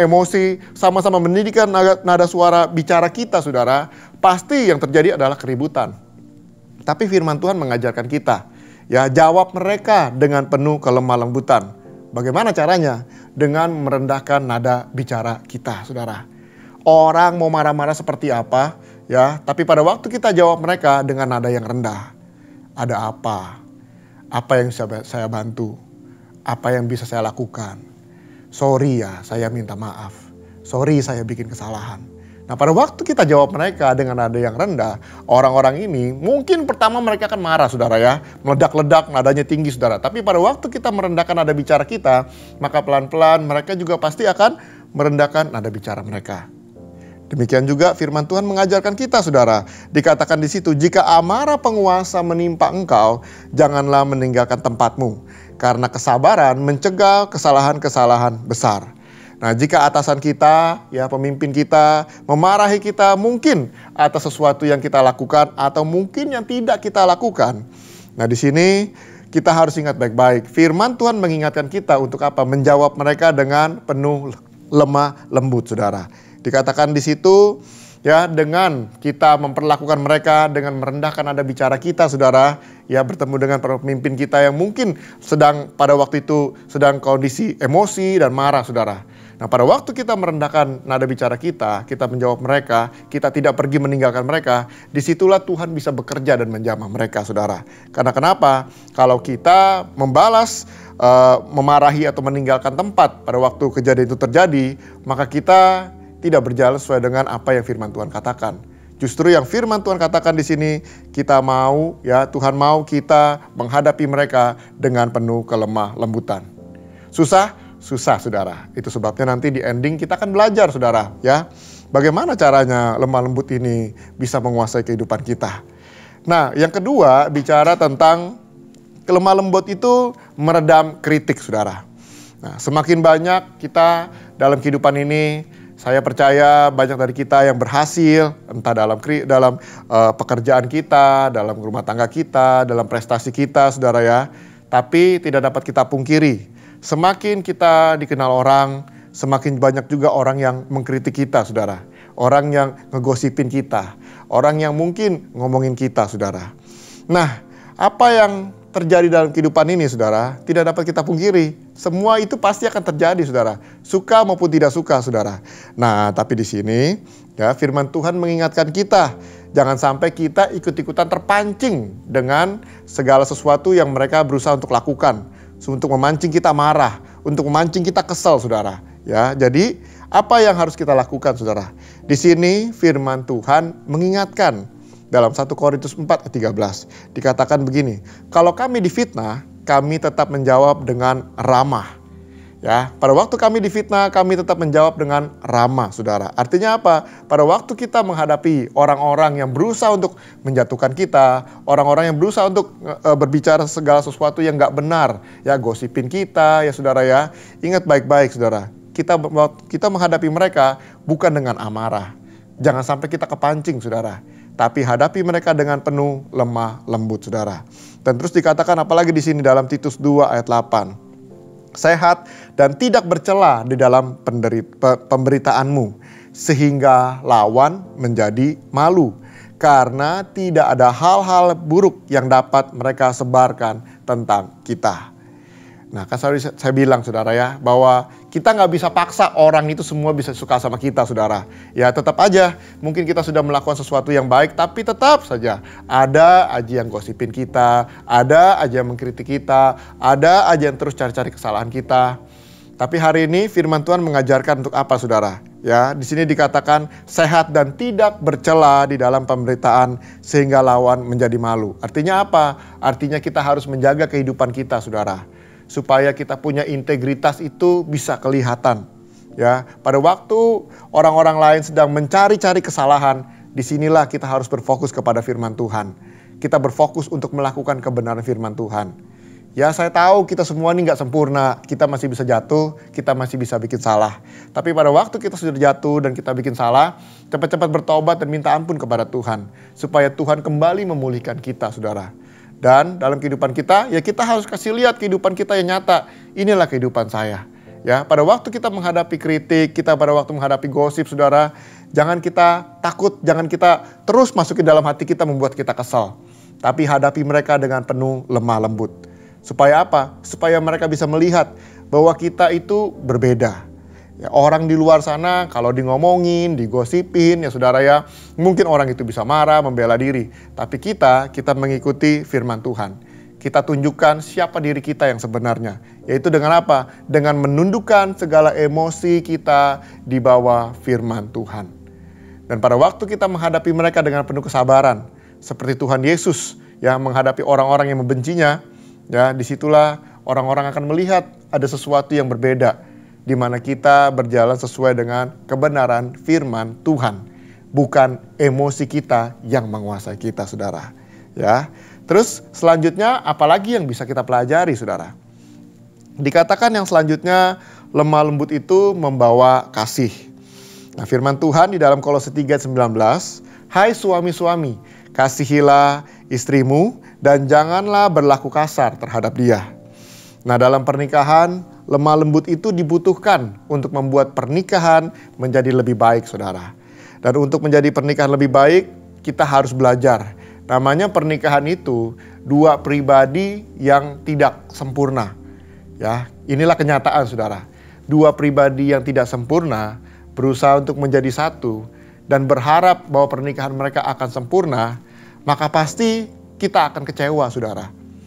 meninggikan nada suara bicara kita, saudara, pasti yang terjadi adalah keributan. Tapi firman Tuhan mengajarkan kita, ya, jawab mereka dengan penuh kelemah lembutan. Bagaimana caranya? Dengan merendahkan nada bicara kita, saudara. Orang mau marah-marah seperti apa, ya, tapi pada waktu kita jawab mereka dengan nada yang rendah. Ada apa? Apa yang saya bantu? Apa yang bisa saya lakukan? Sorry ya, saya minta maaf. Sorry saya bikin kesalahan. Nah, pada waktu kita jawab mereka dengan nada yang rendah, orang-orang ini mungkin pertama mereka akan marah, saudara ya. Meledak-ledak, nadanya tinggi, saudara. Tapi pada waktu kita merendahkan nada bicara kita, maka pelan-pelan mereka juga pasti akan merendahkan nada bicara mereka. Demikian juga firman Tuhan mengajarkan kita, saudara. Dikatakan di situ, jika amarah penguasa menimpa engkau, janganlah meninggalkan tempatmu. Karena kesabaran mencegah kesalahan-kesalahan besar. Nah, jika atasan kita, ya pemimpin kita, memarahi kita mungkin atas sesuatu yang kita lakukan atau mungkin yang tidak kita lakukan. Nah, di sini kita harus ingat baik-baik. Firman Tuhan mengingatkan kita untuk apa? Menjawab mereka dengan penuh lemah lembut, saudara. Dikatakan di situ, ya, dengan kita memperlakukan mereka dengan merendahkan nada bicara kita, saudara, ya, bertemu dengan pemimpin kita yang mungkin pada waktu itu sedang kondisi emosi dan marah, saudara. Nah, pada waktu kita merendahkan nada bicara kita menjawab mereka, kita tidak pergi meninggalkan mereka, disitulah Tuhan bisa bekerja dan menjamah mereka, saudara. Karena kenapa? Kalau kita membalas, memarahi atau meninggalkan tempat pada waktu kejadian itu terjadi, maka kita tidak berjalan sesuai dengan apa yang firman Tuhan katakan. Justru yang firman Tuhan katakan di sini, kita mau, ya, Tuhan mau kita menghadapi mereka dengan penuh kelemah lembutan. Susah, saudara. Itu sebabnya nanti di ending kita akan belajar, saudara, ya. Bagaimana caranya lemah lembut ini bisa menguasai kehidupan kita. Nah, yang kedua bicara tentang kelemah lembut itu meredam kritik, saudara. Nah, semakin banyak kita dalam kehidupan ini, saya percaya banyak dari kita yang berhasil, entah dalam pekerjaan kita, dalam rumah tangga kita, dalam prestasi kita, saudara ya. Tapi tidak dapat kita pungkiri, semakin kita dikenal orang, semakin banyak juga orang yang mengkritik kita, saudara. Orang yang ngegosipin kita, orang yang mungkin ngomongin kita, saudara. Nah, apa yang terjadi dalam kehidupan ini, saudara, tidak dapat kita pungkiri. Semua itu pasti akan terjadi, saudara. Suka maupun tidak suka, saudara. Nah, tapi di sini, ya, firman Tuhan mengingatkan kita, jangan sampai kita ikut-ikutan terpancing dengan segala sesuatu yang mereka berusaha untuk lakukan, untuk memancing kita marah, untuk memancing kita kesal, saudara. Ya, jadi apa yang harus kita lakukan, saudara? Di sini firman Tuhan mengingatkan dalam 1 Korintus 4 ayat 13. Dikatakan begini, kalau kami difitnah, kami tetap menjawab dengan ramah. Ya, pada waktu kami difitnah, kami tetap menjawab dengan ramah, saudara. Artinya apa? Pada waktu kita menghadapi orang-orang yang berusaha untuk menjatuhkan kita, orang-orang yang berusaha untuk berbicara segala sesuatu yang gak benar, ya, gosipin kita, ya, saudara ya. Ingat baik-baik, saudara. Kita menghadapi mereka bukan dengan amarah. Jangan sampai kita kepancing, saudara. Tapi hadapi mereka dengan penuh lemah lembut, saudara. Dan terus dikatakan apalagi di sini dalam Titus 2 ayat 8. Sehat dan tidak bercela di dalam pemberitaanmu, sehingga lawan menjadi malu. Karena tidak ada hal-hal buruk yang dapat mereka sebarkan tentang kita. Nah, kan saya bilang, saudara ya, bahwa kita nggak bisa paksa orang itu semua bisa suka sama kita, saudara. Ya, tetap aja mungkin kita sudah melakukan sesuatu yang baik, tapi tetap saja ada aja yang gosipin kita, ada aja yang mengkritik kita, ada aja yang terus cari-cari kesalahan kita. Tapi hari ini firman Tuhan mengajarkan untuk apa, saudara? Ya, di sini dikatakan sehat dan tidak bercela di dalam pemberitaan sehingga lawan menjadi malu. Artinya apa? Artinya kita harus menjaga kehidupan kita, saudara, supaya kita punya integritas itu bisa kelihatan. Ya, pada waktu orang-orang lain sedang mencari-cari kesalahan, disinilah kita harus berfokus kepada firman Tuhan. Kita berfokus untuk melakukan kebenaran firman Tuhan. Ya, saya tahu kita semua ini gak sempurna, kita masih bisa jatuh, kita masih bisa bikin salah. Tapi pada waktu kita sudah jatuh dan kita bikin salah, cepat-cepat bertobat dan minta ampun kepada Tuhan. Supaya Tuhan kembali memulihkan kita, saudara. Dan dalam kehidupan kita, ya kita harus kasih lihat kehidupan kita yang nyata. Inilah kehidupan saya. Ya, pada waktu kita menghadapi kritik, kita pada waktu menghadapi gosip, saudara, jangan kita takut, jangan kita terus masukin dalam hati kita membuat kita kesal. Tapi hadapi mereka dengan penuh lemah lembut. Supaya apa? Supaya mereka bisa melihat bahwa kita itu berbeda. Ya, orang di luar sana kalau di ngomongin, digosipin, ya saudara ya, mungkin orang itu bisa marah, membela diri. Tapi kita mengikuti firman Tuhan. Kita tunjukkan siapa diri kita yang sebenarnya. Yaitu dengan apa? Dengan menundukkan segala emosi kita di bawah firman Tuhan. Dan pada waktu kita menghadapi mereka dengan penuh kesabaran, seperti Tuhan Yesus yang menghadapi orang-orang yang membencinya, ya, disitulah orang-orang akan melihat ada sesuatu yang berbeda, di mana kita berjalan sesuai dengan kebenaran firman Tuhan, bukan emosi kita yang menguasai kita, saudara. Ya, terus selanjutnya apalagi yang bisa kita pelajari, saudara? Dikatakan yang selanjutnya lemah lembut itu membawa kasih. Nah, firman Tuhan di dalam Kolose 3:19, hai suami-suami, kasihilah istrimu dan janganlah berlaku kasar terhadap dia. Nah, dalam pernikahan, lemah lembut itu dibutuhkan untuk membuat pernikahan menjadi lebih baik, saudara. Dan untuk menjadi pernikahan lebih baik, kita harus belajar. Namanya pernikahan itu dua pribadi yang tidak sempurna. Ya, inilah kenyataan, saudara. Dua pribadi yang tidak sempurna berusaha untuk menjadi satu dan berharap bahwa pernikahan mereka akan sempurna, maka pasti kita akan kecewa, saudara.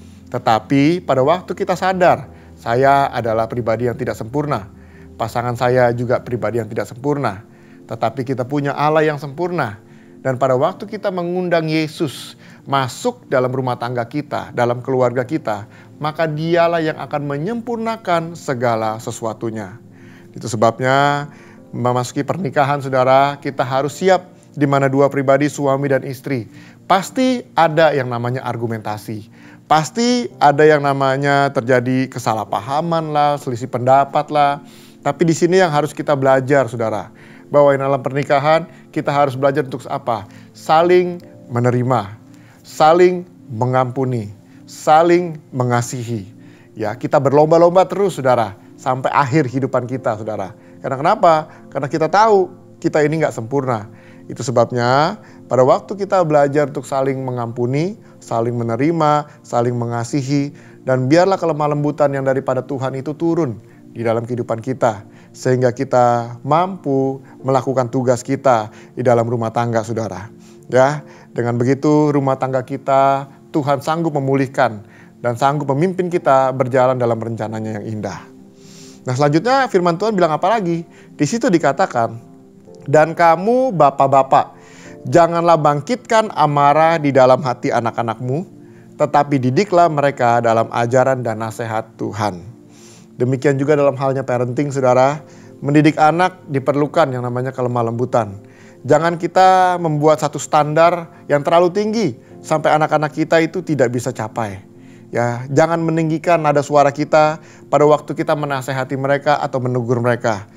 Tetapi pada waktu kita sadar, saya adalah pribadi yang tidak sempurna. Pasangan saya juga pribadi yang tidak sempurna. Tetapi kita punya Allah yang sempurna. Dan pada waktu kita mengundang Yesus masuk dalam rumah tangga kita, dalam keluarga kita, maka dialah yang akan menyempurnakan segala sesuatunya. Itu sebabnya memasuki pernikahan, saudara, kita harus siap di mana dua pribadi, suami dan istri, pasti ada yang namanya argumentasi. Pasti ada yang namanya terjadi kesalahpahaman lah, selisih pendapat lah. Tapi di sini yang harus kita belajar, saudara, bahwa dalam pernikahan kita harus belajar untuk apa? Saling menerima, saling mengampuni, saling mengasihi. Ya, kita berlomba-lomba terus, saudara, sampai akhir kehidupan kita, saudara. Karena kenapa? Karena kita tahu kita ini nggak sempurna. Itu sebabnya pada waktu kita belajar untuk saling mengampuni, saling menerima, saling mengasihi, dan biarlah kelemah lembutan yang daripada Tuhan itu turun di dalam kehidupan kita, sehingga kita mampu melakukan tugas kita di dalam rumah tangga, saudara. Ya, dengan begitu rumah tangga kita Tuhan sanggup memulihkan dan sanggup memimpin kita berjalan dalam rencananya yang indah. Nah, selanjutnya firman Tuhan bilang apa lagi? Di situ dikatakan, dan kamu bapak-bapak, janganlah bangkitkan amarah di dalam hati anak-anakmu, tetapi didiklah mereka dalam ajaran dan nasihat Tuhan. Demikian juga dalam halnya parenting, saudara. Mendidik anak diperlukan yang namanya kelemah lembutan. Jangan kita membuat satu standar yang terlalu tinggi sampai anak-anak kita itu tidak bisa capai. Ya, jangan meninggikan nada suara kita pada waktu kita menasehati mereka atau menegur mereka.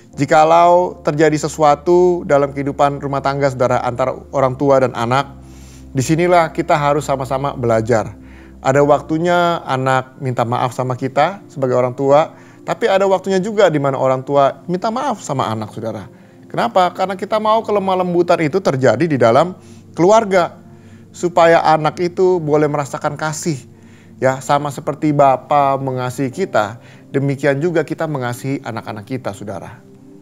Jikalau terjadi sesuatu dalam kehidupan rumah tangga, saudara, antara orang tua dan anak, disinilah kita harus sama-sama belajar. Ada waktunya anak minta maaf sama kita sebagai orang tua, tapi ada waktunya juga di mana orang tua minta maaf sama anak, saudara. Kenapa? Karena kita mau kelemah lembutan itu terjadi di dalam keluarga, supaya anak itu boleh merasakan kasih. Ya, sama seperti Bapa mengasihi kita, demikian juga kita mengasihi anak-anak kita, saudara.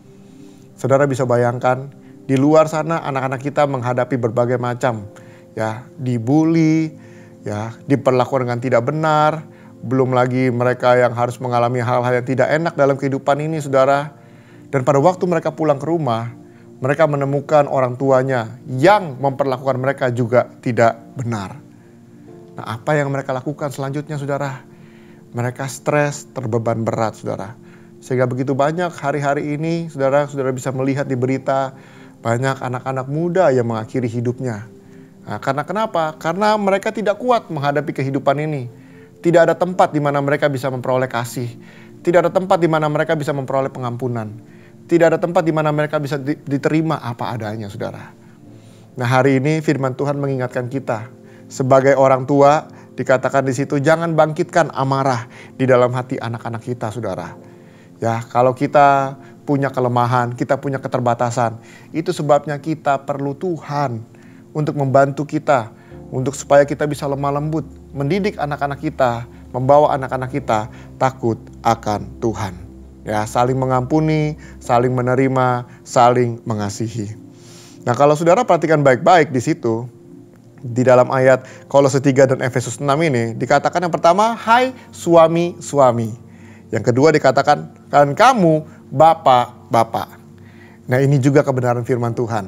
Saudara bisa bayangkan, di luar sana anak-anak kita menghadapi berbagai macam, ya, dibully, ya, diperlakukan dengan tidak benar, belum lagi mereka yang harus mengalami hal-hal yang tidak enak dalam kehidupan ini, saudara. Dan pada waktu mereka pulang ke rumah, mereka menemukan orang tuanya yang memperlakukan mereka juga tidak benar. Nah, apa yang mereka lakukan selanjutnya, saudara? Mereka stres, terbeban berat, saudara. Sehingga begitu banyak hari-hari ini, saudara bisa melihat di berita, banyak anak-anak muda yang mengakhiri hidupnya. Nah, karena kenapa? Karena mereka tidak kuat menghadapi kehidupan ini. Tidak ada tempat di mana mereka bisa memperoleh kasih. Tidak ada tempat di mana mereka bisa memperoleh pengampunan. Tidak ada tempat di mana mereka bisa diterima apa adanya, saudara. Nah, hari ini firman Tuhan mengingatkan kita. Sebagai orang tua, dikatakan di situ, jangan bangkitkan amarah di dalam hati anak-anak kita, saudara. Ya, kalau kita punya kelemahan, kita punya keterbatasan, itu sebabnya kita perlu Tuhan untuk membantu kita, untuk supaya kita bisa lemah lembut, mendidik anak-anak kita, membawa anak-anak kita takut akan Tuhan. Ya, saling mengampuni, saling menerima, saling mengasihi. Nah, kalau saudara perhatikan baik-baik di situ, di dalam ayat Kolose 3 dan Efesus 6 ini, dikatakan yang pertama, hai suami-suami. Yang kedua dikatakan, kan kamu bapak-bapak. Nah, ini juga kebenaran firman Tuhan.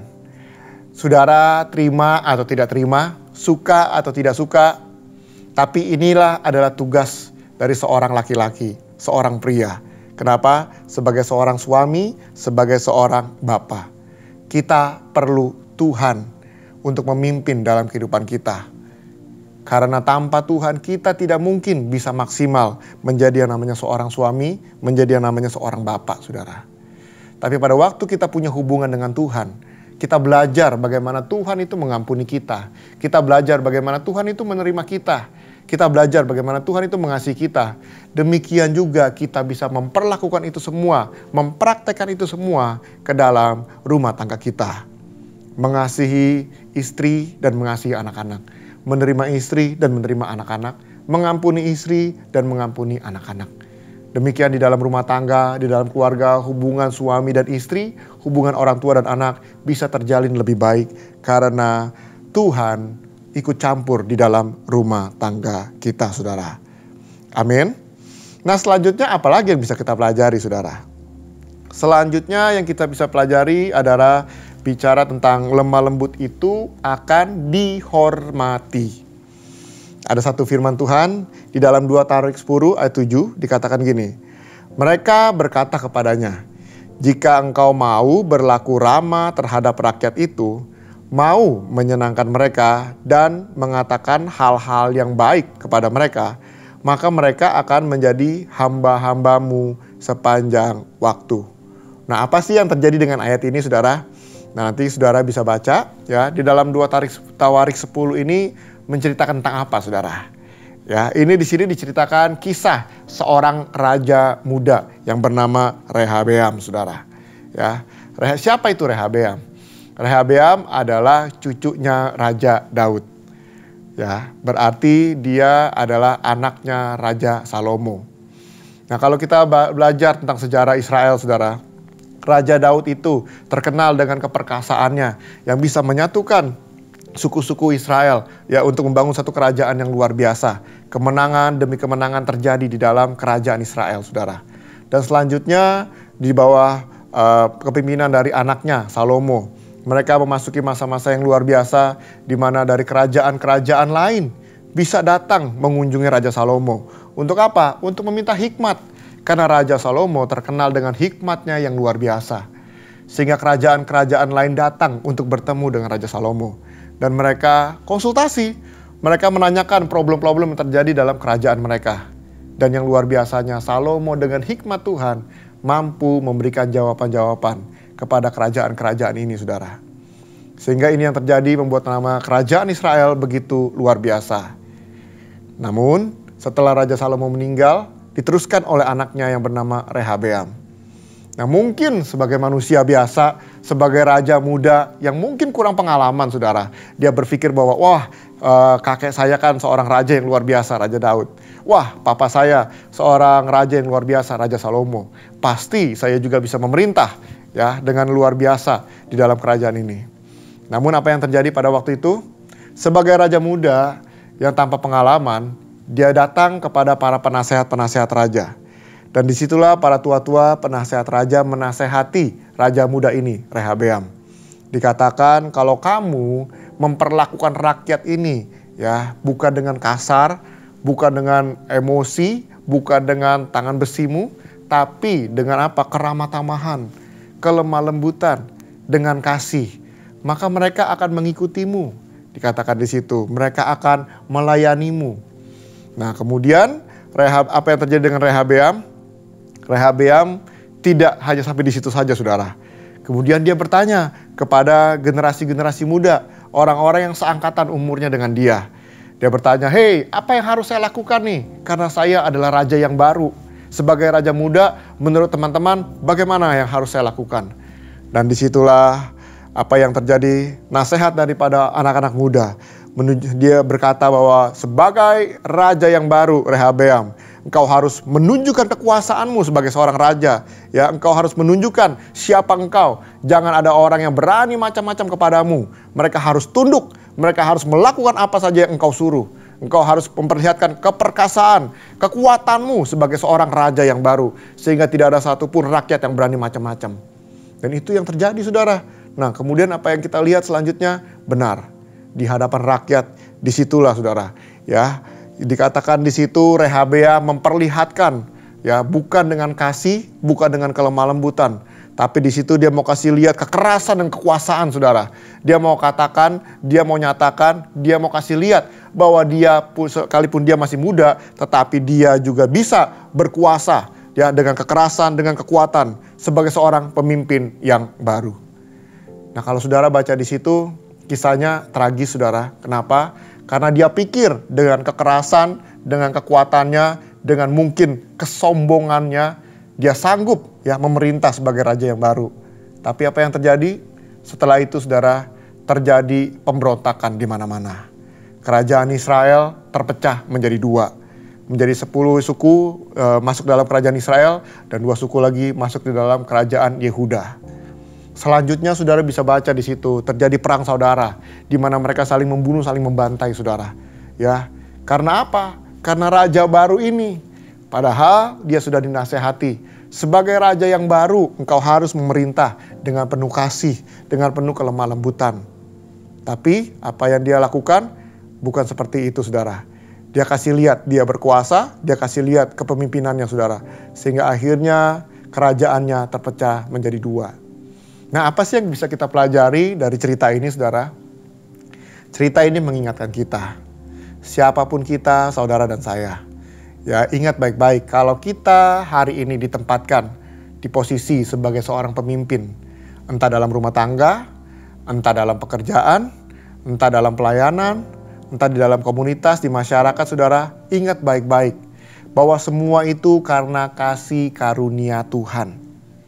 Saudara terima atau tidak terima, suka atau tidak suka, tapi inilah adalah tugas dari seorang laki-laki, seorang pria. Kenapa? Sebagai seorang suami, sebagai seorang bapa. Kita perlu Tuhan untuk memimpin dalam kehidupan kita. Karena tanpa Tuhan kita tidak mungkin bisa maksimal menjadi yang namanya seorang suami, menjadi yang namanya seorang bapak, saudara. Tapi pada waktu kita punya hubungan dengan Tuhan, kita belajar bagaimana Tuhan itu mengampuni kita. Kita belajar bagaimana Tuhan itu menerima kita. Kita belajar bagaimana Tuhan itu mengasihi kita. Demikian juga kita bisa memperlakukan itu semua, mempraktekkan itu semua ke dalam rumah tangga kita. Mengasihi istri dan mengasihi anak-anak. Menerima istri dan menerima anak-anak. Mengampuni istri dan mengampuni anak-anak. Demikian di dalam rumah tangga, di dalam keluarga, hubungan suami dan istri, hubungan orang tua dan anak bisa terjalin lebih baik karena Tuhan ikut campur di dalam rumah tangga kita, saudara. Amin. Nah, selanjutnya apa lagi yang bisa kita pelajari, saudara? Selanjutnya yang kita bisa pelajari adalah bicara tentang lemah lembut itu akan dihormati. Ada satu firman Tuhan di dalam 2 Tarik 10 ayat 7 dikatakan gini. Mereka berkata kepadanya, jika engkau mau berlaku ramah terhadap rakyat itu, mau menyenangkan mereka dan mengatakan hal-hal yang baik kepada mereka, maka mereka akan menjadi hamba-hambamu sepanjang waktu. Nah, apa sih yang terjadi dengan ayat ini, saudara? Nah, nanti saudara bisa baca ya di dalam 2 Tawarik 10 ini menceritakan tentang apa, saudara? Ya, ini di sini diceritakan kisah seorang raja muda yang bernama Rehabeam, saudara. Ya, siapa itu Rehabeam? Rehabeam adalah cucunya Raja Daud. Ya, berarti dia adalah anaknya Raja Salomo. Nah, kalau kita belajar tentang sejarah Israel, saudara, Raja Daud itu terkenal dengan keperkasaannya yang bisa menyatukan suku-suku Israel ya untuk membangun satu kerajaan yang luar biasa. Kemenangan demi kemenangan terjadi di dalam kerajaan Israel, saudara. Dan selanjutnya di bawah kepemimpinan dari anaknya Salomo, mereka memasuki masa-masa yang luar biasa di mana dari kerajaan-kerajaan lain bisa datang mengunjungi Raja Salomo. Untuk apa? Untuk meminta hikmat. Karena Raja Salomo terkenal dengan hikmatnya yang luar biasa. Sehingga kerajaan-kerajaan lain datang untuk bertemu dengan Raja Salomo. Dan mereka konsultasi. Mereka menanyakan problem-problem yang terjadi dalam kerajaan mereka. Dan yang luar biasanya Salomo dengan hikmat Tuhan mampu memberikan jawaban-jawaban kepada kerajaan-kerajaan ini, saudara. Sehingga ini yang terjadi membuat nama kerajaan Israel begitu luar biasa. Namun setelah Raja Salomo meninggal, diteruskan oleh anaknya yang bernama Rehabeam. Nah, mungkin sebagai manusia biasa, sebagai raja muda yang mungkin kurang pengalaman, saudara, dia berpikir bahwa kakek saya kan seorang raja yang luar biasa, Raja Daud. Wah, papa saya seorang raja yang luar biasa, Raja Salomo. Pasti saya juga bisa memerintah ya dengan luar biasa di dalam kerajaan ini. Namun apa yang terjadi pada waktu itu? Sebagai raja muda yang tanpa pengalaman, dia datang kepada para penasehat-penasehat raja. Dan disitulah para tua-tua penasehat raja menasehati raja muda ini, Rehabeam. Dikatakan kalau kamu memperlakukan rakyat ini ya, bukan dengan kasar, bukan dengan emosi, bukan dengan tangan besimu, tapi dengan apa? Keramah tamahan, kelemah lembutan, dengan kasih, maka mereka akan mengikutimu. Dikatakan di situ, mereka akan melayanimu. Nah, kemudian apa yang terjadi dengan Rehabeam? Rehabeam tidak hanya sampai di situ saja, saudara. Kemudian dia bertanya kepada generasi-generasi muda, orang-orang yang seangkatan umurnya dengan dia. Dia bertanya, "Hei, apa yang harus saya lakukan nih? Karena saya adalah raja yang baru. Sebagai raja muda, menurut teman-teman, bagaimana yang harus saya lakukan?" Dan disitulah apa yang terjadi, nasihat daripada anak-anak muda. Dia berkata bahwa sebagai raja yang baru, Rehabeam, engkau harus menunjukkan kekuasaanmu sebagai seorang raja. Ya, engkau harus menunjukkan siapa engkau. Jangan ada orang yang berani macam-macam kepadamu. Mereka harus tunduk. Mereka harus melakukan apa saja yang engkau suruh. Engkau harus memperlihatkan keperkasaan, kekuatanmu sebagai seorang raja yang baru. Sehingga tidak ada satupun rakyat yang berani macam-macam. Dan itu yang terjadi, saudara. Nah, kemudian apa yang kita lihat selanjutnya? Benar. Di hadapan rakyat, disitulah, saudara. Ya, dikatakan di situ Rehabeam memperlihatkan, ya, bukan dengan kasih, bukan dengan kelemah lembutan, tapi di situ dia mau kasih lihat kekerasan dan kekuasaan, saudara. Dia mau katakan, dia mau nyatakan, dia mau kasih lihat bahwa dia sekalipun dia masih muda, tetapi dia juga bisa berkuasa, ya, dengan kekerasan, dengan kekuatan sebagai seorang pemimpin yang baru. Nah, kalau saudara baca di situ, kisahnya tragis, saudara. Kenapa? Karena dia pikir dengan kekerasan, dengan kekuatannya, dengan mungkin kesombongannya, dia sanggup, ya, memerintah sebagai raja yang baru. Tapi apa yang terjadi? Setelah itu, saudara, terjadi pemberontakan di mana-mana. Kerajaan Israel terpecah menjadi dua. Menjadi 10 suku masuk dalam kerajaan Israel, dan 2 suku lagi masuk di dalam kerajaan Yehuda. Selanjutnya saudara bisa baca di situ terjadi perang saudara, di mana mereka saling membunuh, saling membantai, saudara. Ya, karena apa? Karena raja baru ini, padahal dia sudah dinasehati sebagai raja yang baru, engkau harus memerintah dengan penuh kasih, dengan penuh kelemah lembutan. Tapi apa yang dia lakukan bukan seperti itu, saudara. Dia kasih lihat dia berkuasa, dia kasih lihat kepemimpinannya, saudara, sehingga akhirnya kerajaannya terpecah menjadi 2. Nah, apa sih yang bisa kita pelajari dari cerita ini, saudara? Cerita ini mengingatkan kita, siapapun kita, saudara dan saya. Ya, ingat baik-baik, kalau kita hari ini ditempatkan di posisi sebagai seorang pemimpin, entah dalam rumah tangga, entah dalam pekerjaan, entah dalam pelayanan, entah di dalam komunitas, di masyarakat, saudara, ingat baik-baik bahwa semua itu karena kasih karunia Tuhan.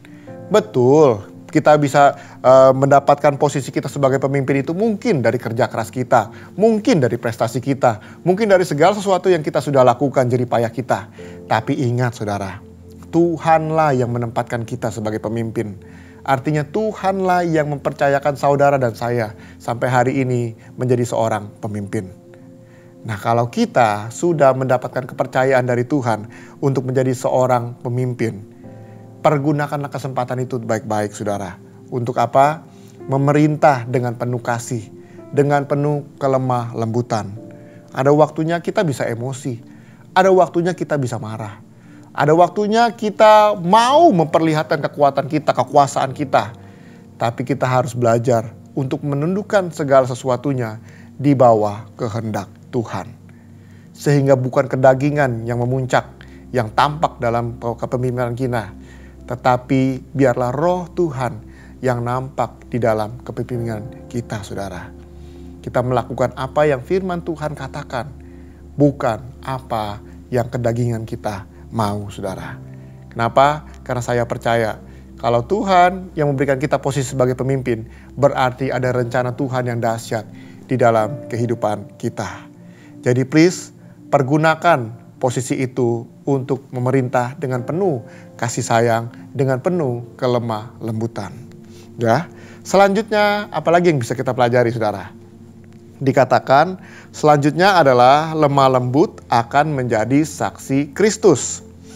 Betul, kita bisa mendapatkan posisi kita sebagai pemimpin itu mungkin dari kerja keras kita, mungkin dari prestasi kita, mungkin dari segala sesuatu yang kita sudah lakukan, jerih payah kita. Tapi ingat, saudara, Tuhanlah yang menempatkan kita sebagai pemimpin. Artinya Tuhanlah yang mempercayakan saudara dan saya sampai hari ini menjadi seorang pemimpin. Nah, kalau kita sudah mendapatkan kepercayaan dari Tuhan untuk menjadi seorang pemimpin, pergunakanlah kesempatan itu baik-baik, saudara. Untuk apa? Memerintah dengan penuh kasih, dengan penuh kelemah lembutan. Ada waktunya kita bisa emosi, ada waktunya kita bisa marah, ada waktunya kita mau memperlihatkan kekuatan kita, kekuasaan kita. Tapi kita harus belajar untuk menundukkan segala sesuatunya di bawah kehendak Tuhan. Sehingga bukan kedagingan yang memuncak, yang tampak dalam kepemimpinan kita, tetapi biarlah roh Tuhan yang nampak di dalam kepemimpinan kita, saudara. Kita melakukan apa yang firman Tuhan katakan, bukan apa yang kedagingan kita mau, saudara. Kenapa? Karena saya percaya kalau Tuhan yang memberikan kita posisi sebagai pemimpin, berarti ada rencana Tuhan yang dahsyat di dalam kehidupan kita. Jadi please, pergunakan posisi itu untuk memerintah dengan penuh kasih sayang, dengan penuh kelemah lembutan. Ya, selanjutnya apalagi yang bisa kita pelajari, saudara? Dikatakan selanjutnya adalah lemah lembut akan menjadi saksi Kristus.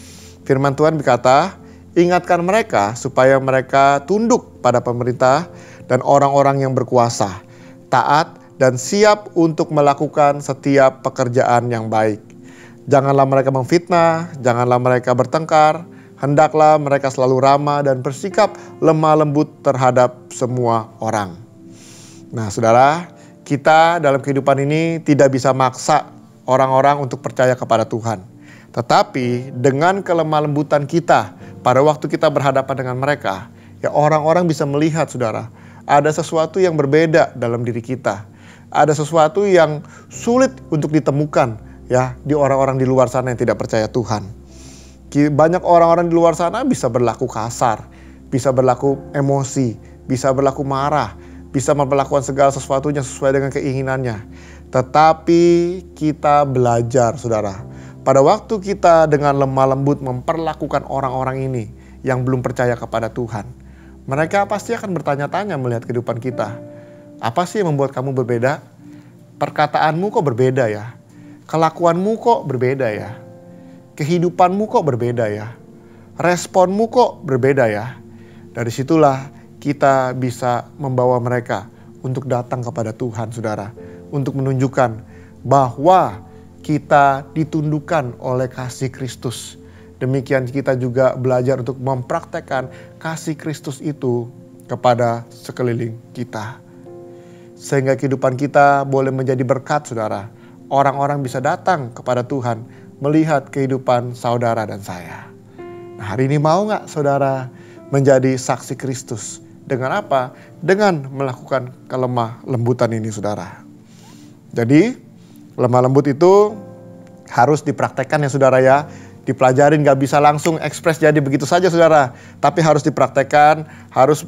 Firman Tuhan berkata, ingatkan mereka supaya mereka tunduk pada pemerintah dan orang-orang yang berkuasa, taat dan siap untuk melakukan setiap pekerjaan yang baik. Janganlah mereka memfitnah, janganlah mereka bertengkar, hendaklah mereka selalu ramah dan bersikap lemah lembut terhadap semua orang. Nah saudara, kita dalam kehidupan ini tidak bisa maksa orang-orang untuk percaya kepada Tuhan. Tetapi dengan kelemah lembutan kita pada waktu kita berhadapan dengan mereka, ya orang-orang bisa melihat saudara, ada sesuatu yang berbeda dalam diri kita. Ada sesuatu yang sulit untuk ditemukan ya di orang-orang di luar sana yang tidak percaya Tuhan. Banyak orang-orang di luar sana bisa berlaku kasar, bisa berlaku emosi, bisa berlaku marah, bisa memperlakukan segala sesuatunya sesuai dengan keinginannya. Tetapi kita belajar saudara, pada waktu kita dengan lemah lembut memperlakukan orang-orang ini yang belum percaya kepada Tuhan, mereka pasti akan bertanya-tanya melihat kehidupan kita. Apa sih yang membuat kamu berbeda? Perkataanmu kok berbeda ya? Kelakuanmu kok berbeda ya? Kehidupanmu kok berbeda ya? Responmu kok berbeda ya? Dari situlah kita bisa membawa mereka untuk datang kepada Tuhan saudara. Untuk menunjukkan bahwa kita ditundukkan oleh kasih Kristus. Demikian kita juga belajar untuk mempraktekkan kasih Kristus itu kepada sekeliling kita. Sehingga kehidupan kita boleh menjadi berkat saudara. Orang-orang bisa datang kepada Tuhan melihat kehidupan saudara dan saya. Nah, hari ini mau gak saudara menjadi saksi Kristus? Dengan apa? Dengan melakukan kelemah lembutan ini saudara. Jadi lemah lembut itu harus dipraktekkan ya saudara ya. Dipelajarin, gak bisa langsung ekspres jadi begitu saja saudara. Tapi harus dipraktekkan, harus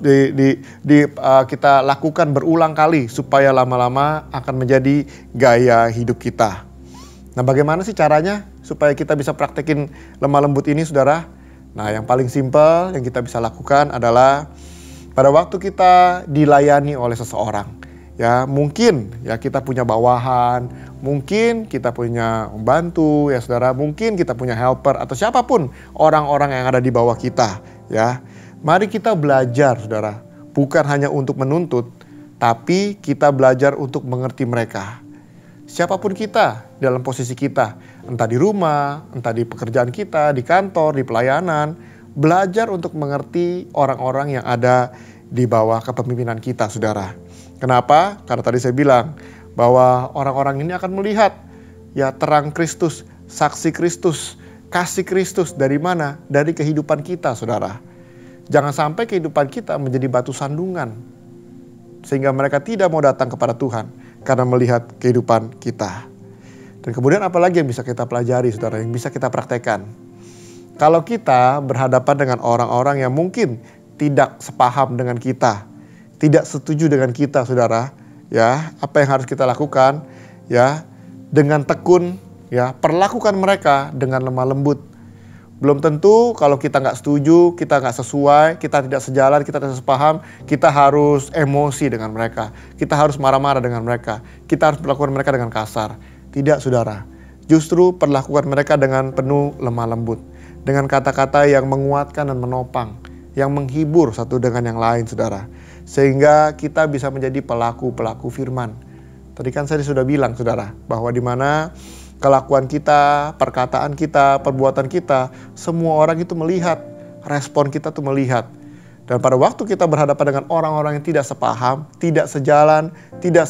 kita lakukan berulang kali supaya lama-lama akan menjadi gaya hidup kita. Nah bagaimana sih caranya supaya kita bisa praktekin lemah lembut ini saudara? Nah yang paling simpel yang kita bisa lakukan adalah pada waktu kita dilayani oleh seseorang. Ya mungkin ya kita punya bawahan, mungkin kita punya pembantu ya saudara, mungkin kita punya helper atau siapapun orang-orang yang ada di bawah kita ya. Mari kita belajar saudara, bukan hanya untuk menuntut, tapi kita belajar untuk mengerti mereka. Siapapun kita dalam posisi kita, entah di rumah, entah di pekerjaan kita, di kantor, di pelayanan, belajar untuk mengerti orang-orang yang ada di bawah kepemimpinan kita saudara. Kenapa? Karena tadi saya bilang bahwa orang-orang ini akan melihat ya terang Kristus, saksi Kristus, kasih Kristus dari mana? Dari kehidupan kita saudara. Jangan sampai kehidupan kita menjadi batu sandungan sehingga mereka tidak mau datang kepada Tuhan karena melihat kehidupan kita. Dan kemudian apalagi yang bisa kita pelajari saudara, yang bisa kita praktekkan. Kalau kita berhadapan dengan orang-orang yang mungkin tidak sepaham dengan kita, tidak setuju dengan kita saudara, ya apa yang harus kita lakukan ya dengan tekun ya perlakukan mereka dengan lemah lembut. Belum tentu kalau kita nggak setuju, kita nggak sesuai, kita tidak sejalan, kita tidak sepaham, kita harus emosi dengan mereka, kita harus marah-marah dengan mereka, kita harus perlakukan mereka dengan kasar. Tidak saudara, justru perlakukan mereka dengan penuh lemah lembut, dengan kata-kata yang menguatkan dan menopang, yang menghibur satu dengan yang lain saudara. Sehingga kita bisa menjadi pelaku-pelaku firman. Tadi kan saya sudah bilang saudara, bahwa di mana kelakuan kita, perkataan kita, perbuatan kita, semua orang itu melihat, respon kita tuh melihat. Dan pada waktu kita berhadapan dengan orang-orang yang tidak sepaham, tidak sejalan, tidak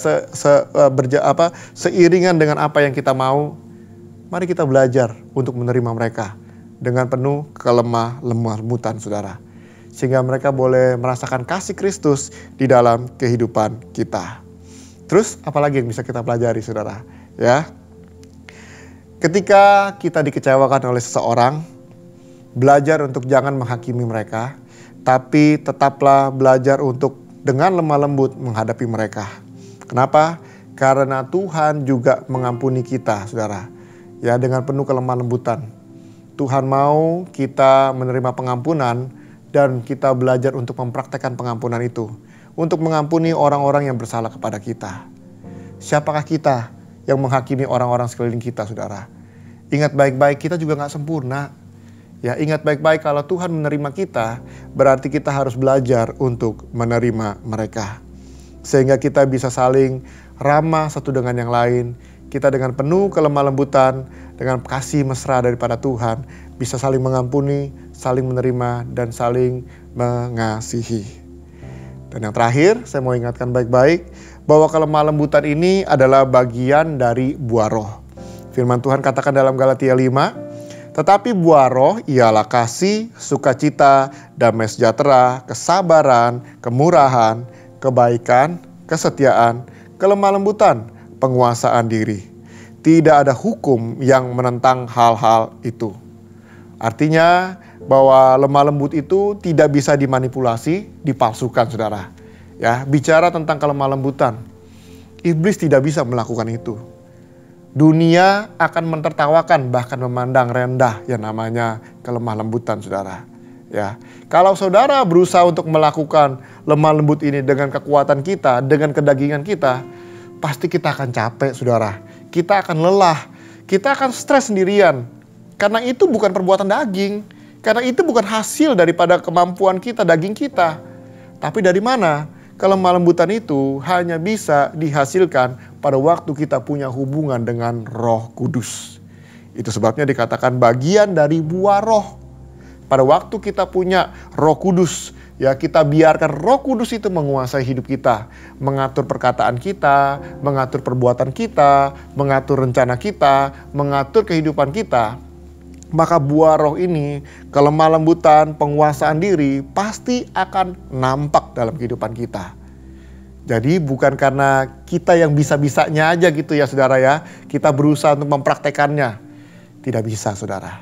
seiringan dengan apa yang kita mau, mari kita belajar untuk menerima mereka dengan penuh kelemah lembutan saudara. Sehingga mereka boleh merasakan kasih Kristus di dalam kehidupan kita. Terus apalagi yang bisa kita pelajari saudara? Ya, ketika kita dikecewakan oleh seseorang, belajar untuk jangan menghakimi mereka, tapi tetaplah belajar untuk dengan lemah lembut menghadapi mereka. Kenapa? Karena Tuhan juga mengampuni kita saudara. Ya dengan penuh kelemah lembutan. Tuhan mau kita menerima pengampunan dan kita belajar untuk mempraktekkan pengampunan itu. Untuk mengampuni orang-orang yang bersalah kepada kita. Siapakah kita yang menghakimi orang-orang sekeliling kita saudara? Ingat baik-baik, kita juga gak sempurna. Ya, ingat baik-baik kalau Tuhan menerima kita, berarti kita harus belajar untuk menerima mereka. Sehingga kita bisa saling ramah satu dengan yang lain. Kita dengan penuh kelemah lembutan, dengan kasih mesra daripada Tuhan, bisa saling mengampuni, saling menerima, dan saling mengasihi. Dan yang terakhir, saya mau ingatkan baik-baik bahwa kelemah lembutan ini adalah bagian dari buah roh. Firman Tuhan katakan dalam Galatia 5, tetapi buah roh ialah kasih, sukacita, damai sejahtera, kesabaran, kemurahan, kebaikan, kesetiaan, kelemah lembutan, penguasaan diri. Tidak ada hukum yang menentang hal-hal itu. Artinya bahwa lemah lembut itu tidak bisa dimanipulasi, dipalsukan, saudara. Ya, bicara tentang kelemah lembutan, iblis tidak bisa melakukan itu. Dunia akan mentertawakan, bahkan memandang rendah yang namanya kelemah lembutan, saudara. Ya, kalau saudara berusaha untuk melakukan lemah lembut ini dengan kekuatan kita, dengan kedagingan kita, pasti kita akan capek, saudara. Kita akan lelah, kita akan stres sendirian. Karena itu bukan perbuatan daging, karena itu bukan hasil daripada kemampuan kita, daging kita. Tapi dari mana? Kelemah lembutan itu hanya bisa dihasilkan pada waktu kita punya hubungan dengan Roh Kudus. Itu sebabnya dikatakan bagian dari buah roh. Pada waktu kita punya Roh Kudus, ya kita biarkan Roh Kudus itu menguasai hidup kita, mengatur perkataan kita, mengatur perbuatan kita, mengatur rencana kita, mengatur kehidupan kita. Maka buah roh ini, kelemah lembutan, penguasaan diri pasti akan nampak dalam kehidupan kita. Jadi bukan karena kita yang bisa-bisanya aja gitu ya saudara ya, kita berusaha untuk mempraktekannya. Tidak bisa saudara.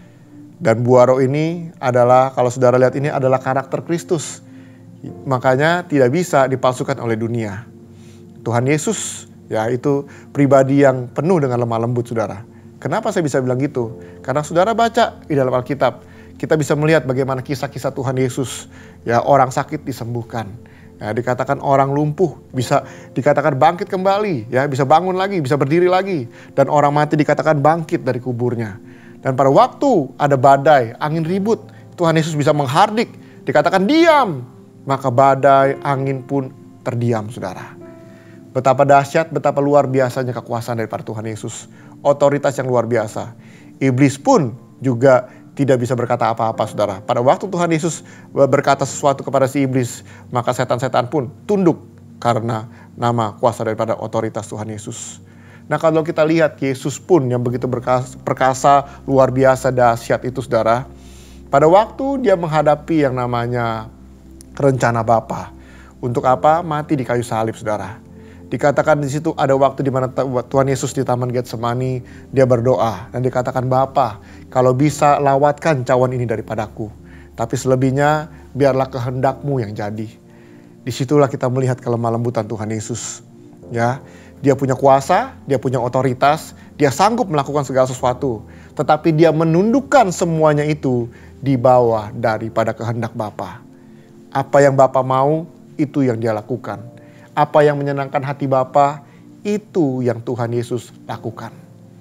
Dan buah roh ini adalah, kalau saudara lihat ini adalah karakter Kristus. Makanya tidak bisa dipalsukan oleh dunia. Tuhan Yesus ya itu pribadi yang penuh dengan lemah lembut saudara. Kenapa saya bisa bilang gitu? Karena saudara baca di dalam Alkitab, kita bisa melihat bagaimana kisah-kisah Tuhan Yesus. Ya, orang sakit disembuhkan. Ya, dikatakan orang lumpuh bisa dikatakan bangkit kembali. Ya, bisa bangun lagi, bisa berdiri lagi. Dan orang mati dikatakan bangkit dari kuburnya. Dan pada waktu ada badai, angin ribut, Tuhan Yesus bisa menghardik. Dikatakan diam, maka badai, angin pun terdiam saudara. Betapa dahsyat, betapa luar biasanya kekuasaan daripada Tuhan Yesus. Otoritas yang luar biasa. Iblis pun juga tidak bisa berkata apa-apa saudara. Pada waktu Tuhan Yesus berkata sesuatu kepada si iblis, maka setan-setan pun tunduk karena nama kuasa daripada otoritas Tuhan Yesus. Nah kalau kita lihat Yesus pun yang begitu perkasa, luar biasa, dahsyat itu saudara. Pada waktu dia menghadapi yang namanya rencana Bapa. Untuk apa? Mati di kayu salib saudara. Dikatakan di situ ada waktu di mana Tuhan Yesus di Taman Getsemani dia berdoa dan dikatakan Bapa, kalau bisa lawatkan cawan ini daripadaku, tapi selebihnya biarlah kehendak-Mu yang jadi. Disitulah kita melihat kelemah lembutan Tuhan Yesus. Ya, dia punya kuasa, dia punya otoritas, dia sanggup melakukan segala sesuatu, tetapi dia menundukkan semuanya itu di bawah daripada kehendak Bapa. Apa yang Bapa mau, itu yang dia lakukan. Apa yang menyenangkan hati Bapa, itu yang Tuhan Yesus lakukan.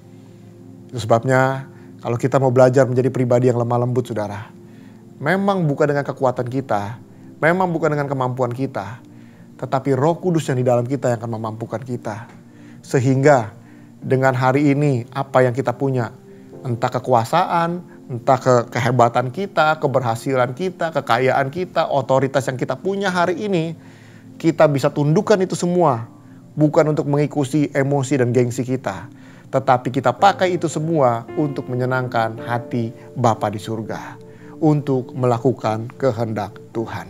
Itu sebabnya kalau kita mau belajar menjadi pribadi yang lemah lembut saudara, memang bukan dengan kekuatan kita, memang bukan dengan kemampuan kita, tetapi Roh Kudus yang di dalam kita yang akan memampukan kita. Sehingga dengan hari ini apa yang kita punya, entah kekuasaan, entah kehebatan kita, keberhasilan kita, kekayaan kita, otoritas yang kita punya hari ini, kita bisa tundukkan itu semua. Bukan untuk mengikuti emosi dan gengsi kita, tetapi kita pakai itu semua untuk menyenangkan hati Bapa di surga. Untuk melakukan kehendak Tuhan.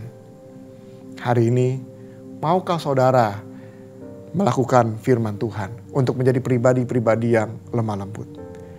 Hari ini, maukah saudara melakukan firman Tuhan untuk menjadi pribadi-pribadi yang lemah lembut?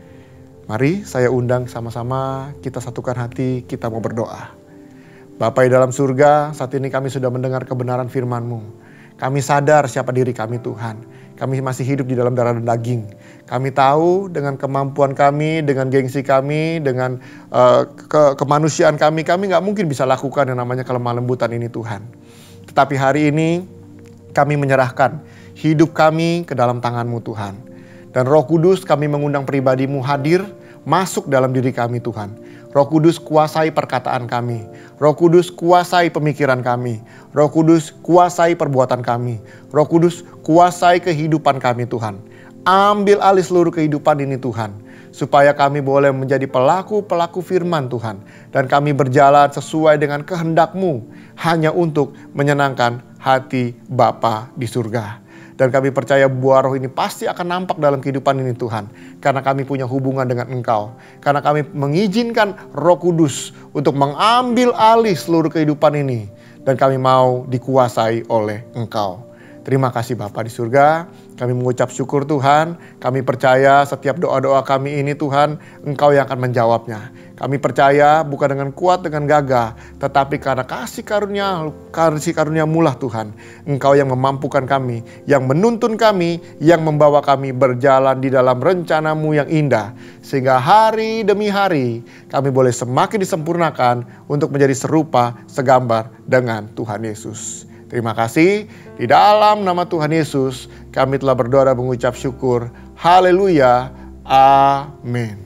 Mari saya undang sama-sama kita satukan hati, kita mau berdoa. Bapa di dalam surga, saat ini kami sudah mendengar kebenaran firman-Mu. Kami sadar siapa diri kami Tuhan. Kami masih hidup di dalam darah dan daging. Kami tahu dengan kemampuan kami, dengan gengsi kami, dengan kemanusiaan kami gak mungkin bisa lakukan yang namanya kelemah lembutan ini Tuhan. Tetapi hari ini kami menyerahkan hidup kami ke dalam tangan-Mu Tuhan. Dan Roh Kudus kami mengundang pribadi-Mu hadir, masuk dalam diri kami Tuhan. Roh Kudus kuasai perkataan kami. Roh Kudus kuasai pemikiran kami. Roh Kudus kuasai perbuatan kami. Roh Kudus kuasai kehidupan kami Tuhan. Ambil alih seluruh kehidupan ini Tuhan. Supaya kami boleh menjadi pelaku-pelaku firman Tuhan. Dan kami berjalan sesuai dengan kehendak-Mu. Hanya untuk menyenangkan hati Bapa di surga. Dan kami percaya buah roh ini pasti akan nampak dalam kehidupan ini Tuhan. Karena kami punya hubungan dengan Engkau. Karena kami mengizinkan Roh Kudus untuk mengambil alih seluruh kehidupan ini. Dan kami mau dikuasai oleh Engkau. Terima kasih Bapa di surga. Kami mengucap syukur Tuhan. Kami percaya setiap doa-doa kami ini Tuhan, Engkau yang akan menjawabnya. Kami percaya bukan dengan kuat, dengan gagah, tetapi karena kasih karunia-Mu lah Tuhan. Engkau yang memampukan kami, yang menuntun kami, yang membawa kami berjalan di dalam rencana-Mu yang indah. Sehingga hari demi hari kami boleh semakin disempurnakan untuk menjadi serupa, segambar dengan Tuhan Yesus. Terima kasih. Di dalam nama Tuhan Yesus kami telah berdoa dan mengucap syukur. Haleluya. Amin.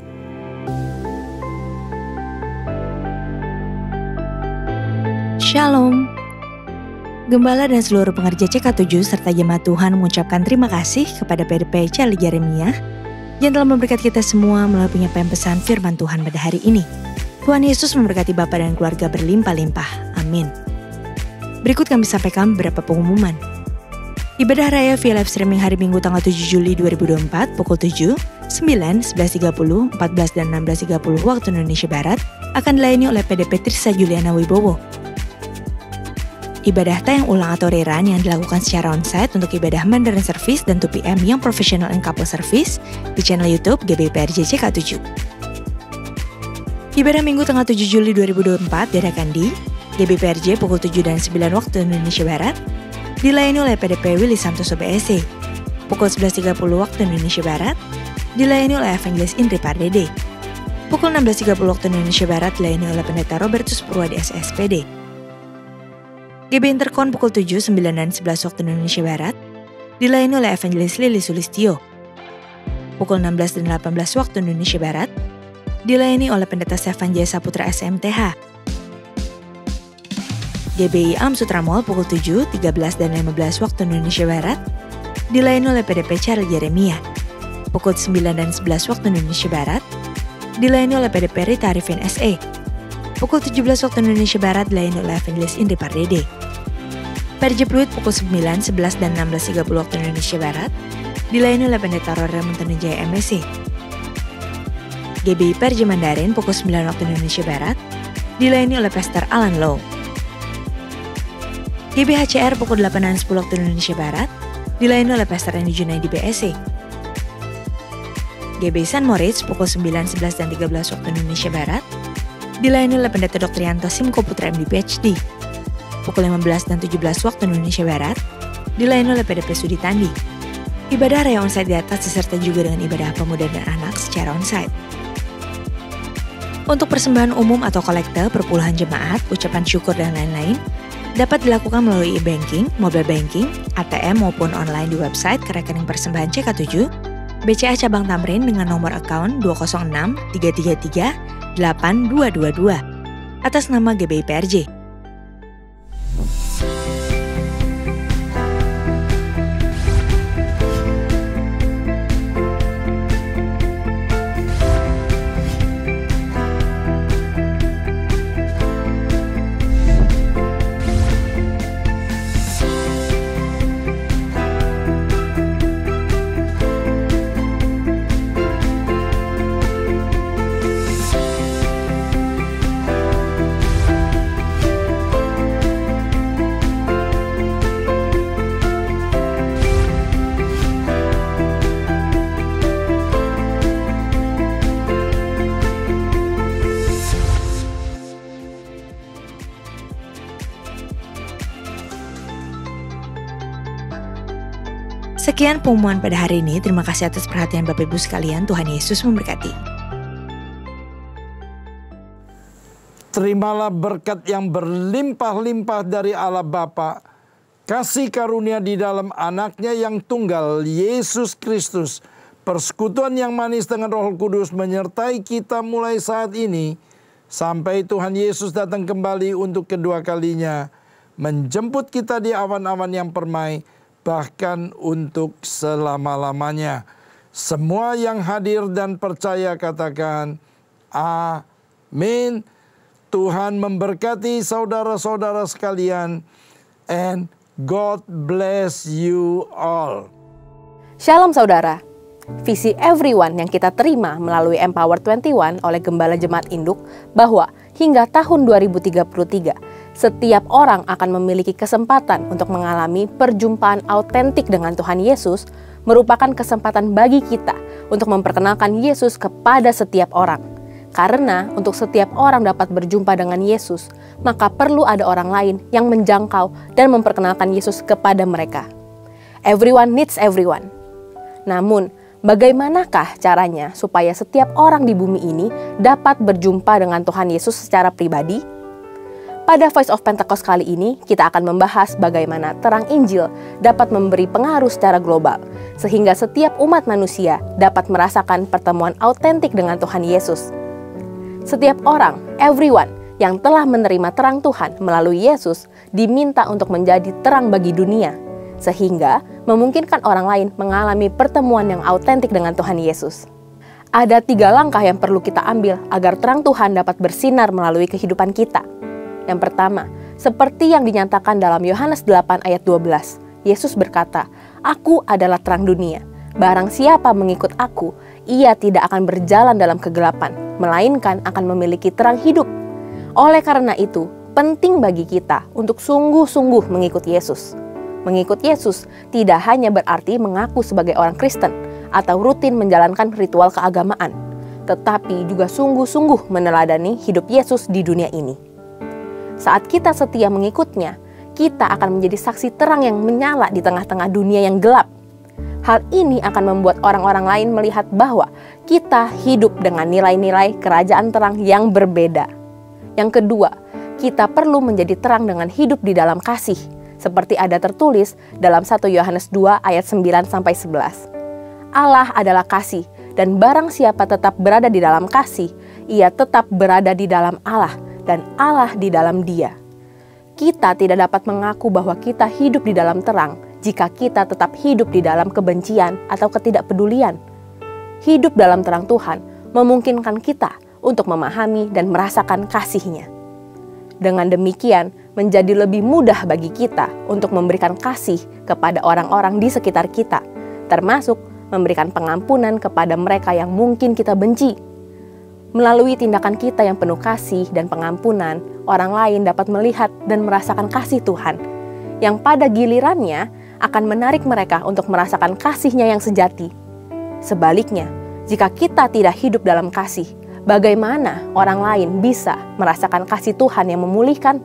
Shalom. Gembala dan seluruh pengerja CK7 serta jemaat Tuhan mengucapkan terima kasih kepada PDP Charlie Jeremiah yang telah memberkati kita semua melalui penyampaian pesan firman Tuhan pada hari ini. Tuhan Yesus memberkati Bapak dan keluarga berlimpah-limpah. Amin. Berikut kami sampaikan beberapa pengumuman. Ibadah Raya via live streaming hari Minggu tanggal 7 Juli 2024 pukul 7, 9, 11.30, 14, dan 16.30 waktu Indonesia Barat akan dilayani oleh PDP Trisa Juliana Wibowo. Ibadah tayang ulang atau rerun yang dilakukan secara onsite untuk ibadah Mandarin Service dan 2PM yang Professional and Couple Service di channel YouTube GBPRJ CK7. Ibadah Minggu tanggal 7 Juli 2024 diadakan di GBPRJ pukul 7 dan 9 waktu Indonesia Barat, dilayani oleh PDP Willy Santoso BSC. Pukul 11.30 waktu Indonesia Barat, dilayani oleh Evangelis Indri Pardede. Pukul 16.30 waktu Indonesia Barat, dilayani oleh Pendeta Robertus Purwadi SSPD. GB Interkon pukul 7, 9, dan 11 waktu Indonesia Barat, dilayani oleh Evangelis Lili Sulistio. Pukul 16 dan 18 waktu Indonesia Barat, dilayani oleh Pendeta Stefan Jaya Saputra SMTH. GBI Am Sutramol pukul 7, 13, dan 15 waktu Indonesia Barat, dilayani oleh PDP Charlie Jeremiah. Pukul 9 dan 11 waktu Indonesia Barat, dilayani oleh PDP Rita Arifin SE. Pukul 17 waktu Indonesia Barat, dilayani oleh Evangelis Indri Pardede. PRJ Pluit pukul 9, 11, dan 16.30 waktu Indonesia Barat, dilayani oleh Pendeta Rora Muntanujaya MSC. GBI PRJ Mandarin pukul 9 waktu Indonesia Barat, dilayani oleh Pastor Alan Low. GBHCR pukul 8 dan 10 waktu Indonesia Barat, dilayani oleh Pastor Randy Junaidi BSC. GB San Moritz pukul 9, 11, dan 13 waktu Indonesia Barat, dilayani oleh Pendeta Dr. Yanto Simko Putra MD PhD. Pukul 15 dan 17 waktu Indonesia Barat, dilayani oleh PDP Sudi Tandi. Ibadah Raya onsite di atas disertai juga dengan ibadah pemuda dan anak secara onsite. Untuk persembahan umum atau kolekte, perpuluhan jemaat, ucapan syukur, dan lain-lain, dapat dilakukan melalui e-banking, mobile banking, ATM maupun online di website ke rekening persembahan CK7, BCA Cabang Tamrin dengan nomor account 206 333 8222 atas nama GBI PRJ. Sekian pengumuman pada hari ini. Terima kasih atas perhatian Bapak Ibu sekalian. Tuhan Yesus memberkati. Terimalah berkat yang berlimpah-limpah dari Allah Bapa, kasih karunia di dalam anaknya yang tunggal, Yesus Kristus, persekutuan yang manis dengan Roh Kudus menyertai kita mulai saat ini sampai Tuhan Yesus datang kembali untuk kedua kalinya, menjemput kita di awan-awan yang permai, bahkan untuk selama-lamanya. Semua yang hadir dan percaya katakan amin. Tuhan memberkati saudara-saudara sekalian, and God bless you all. Shalom saudara. Visi Everyone yang kita terima melalui Empower 21 oleh Gembala Jemaat Induk bahwa hingga tahun 2033, setiap orang akan memiliki kesempatan untuk mengalami perjumpaan autentik dengan Tuhan Yesus, merupakan kesempatan bagi kita untuk memperkenalkan Yesus kepada setiap orang. Karena untuk setiap orang dapat berjumpa dengan Yesus, maka perlu ada orang lain yang menjangkau dan memperkenalkan Yesus kepada mereka. Everyone needs everyone. Namun, bagaimanakah caranya supaya setiap orang di bumi ini dapat berjumpa dengan Tuhan Yesus secara pribadi? Pada Voice of Pentecost kali ini, kita akan membahas bagaimana terang Injil dapat memberi pengaruh secara global, sehingga setiap umat manusia dapat merasakan pertemuan autentik dengan Tuhan Yesus. Setiap orang, everyone, yang telah menerima terang Tuhan melalui Yesus, diminta untuk menjadi terang bagi dunia, sehingga memungkinkan orang lain mengalami pertemuan yang autentik dengan Tuhan Yesus. Ada 3 langkah yang perlu kita ambil agar terang Tuhan dapat bersinar melalui kehidupan kita. Yang pertama, seperti yang dinyatakan dalam Yohanes 8 ayat 12, Yesus berkata, "Aku adalah terang dunia. Barang siapa mengikut aku, ia tidak akan berjalan dalam kegelapan, melainkan akan memiliki terang hidup." Oleh karena itu, penting bagi kita untuk sungguh-sungguh mengikut Yesus. Mengikut Yesus tidak hanya berarti mengaku sebagai orang Kristen atau rutin menjalankan ritual keagamaan, tetapi juga sungguh-sungguh meneladani hidup Yesus di dunia ini. Saat kita setia mengikutnya, kita akan menjadi saksi terang yang menyala di tengah-tengah dunia yang gelap. Hal ini akan membuat orang-orang lain melihat bahwa kita hidup dengan nilai-nilai kerajaan terang yang berbeda. Yang kedua, kita perlu menjadi terang dengan hidup di dalam kasih, seperti ada tertulis dalam 1 Yohanes 2 ayat 9-11. Allah adalah kasih, dan barang siapa tetap berada di dalam kasih, ia tetap berada di dalam Allah, dan Allah di dalam dia. Kita tidak dapat mengaku bahwa kita hidup di dalam terang jika kita tetap hidup di dalam kebencian atau ketidakpedulian. Hidup dalam terang Tuhan memungkinkan kita untuk memahami dan merasakan kasih-Nya. Dengan demikian, menjadi lebih mudah bagi kita untuk memberikan kasih kepada orang-orang di sekitar kita, termasuk memberikan pengampunan kepada mereka yang mungkin kita benci. Melalui tindakan kita yang penuh kasih dan pengampunan, orang lain dapat melihat dan merasakan kasih Tuhan, yang pada gilirannya akan menarik mereka untuk merasakan kasih-Nya yang sejati. Sebaliknya, jika kita tidak hidup dalam kasih, bagaimana orang lain bisa merasakan kasih Tuhan yang memulihkan?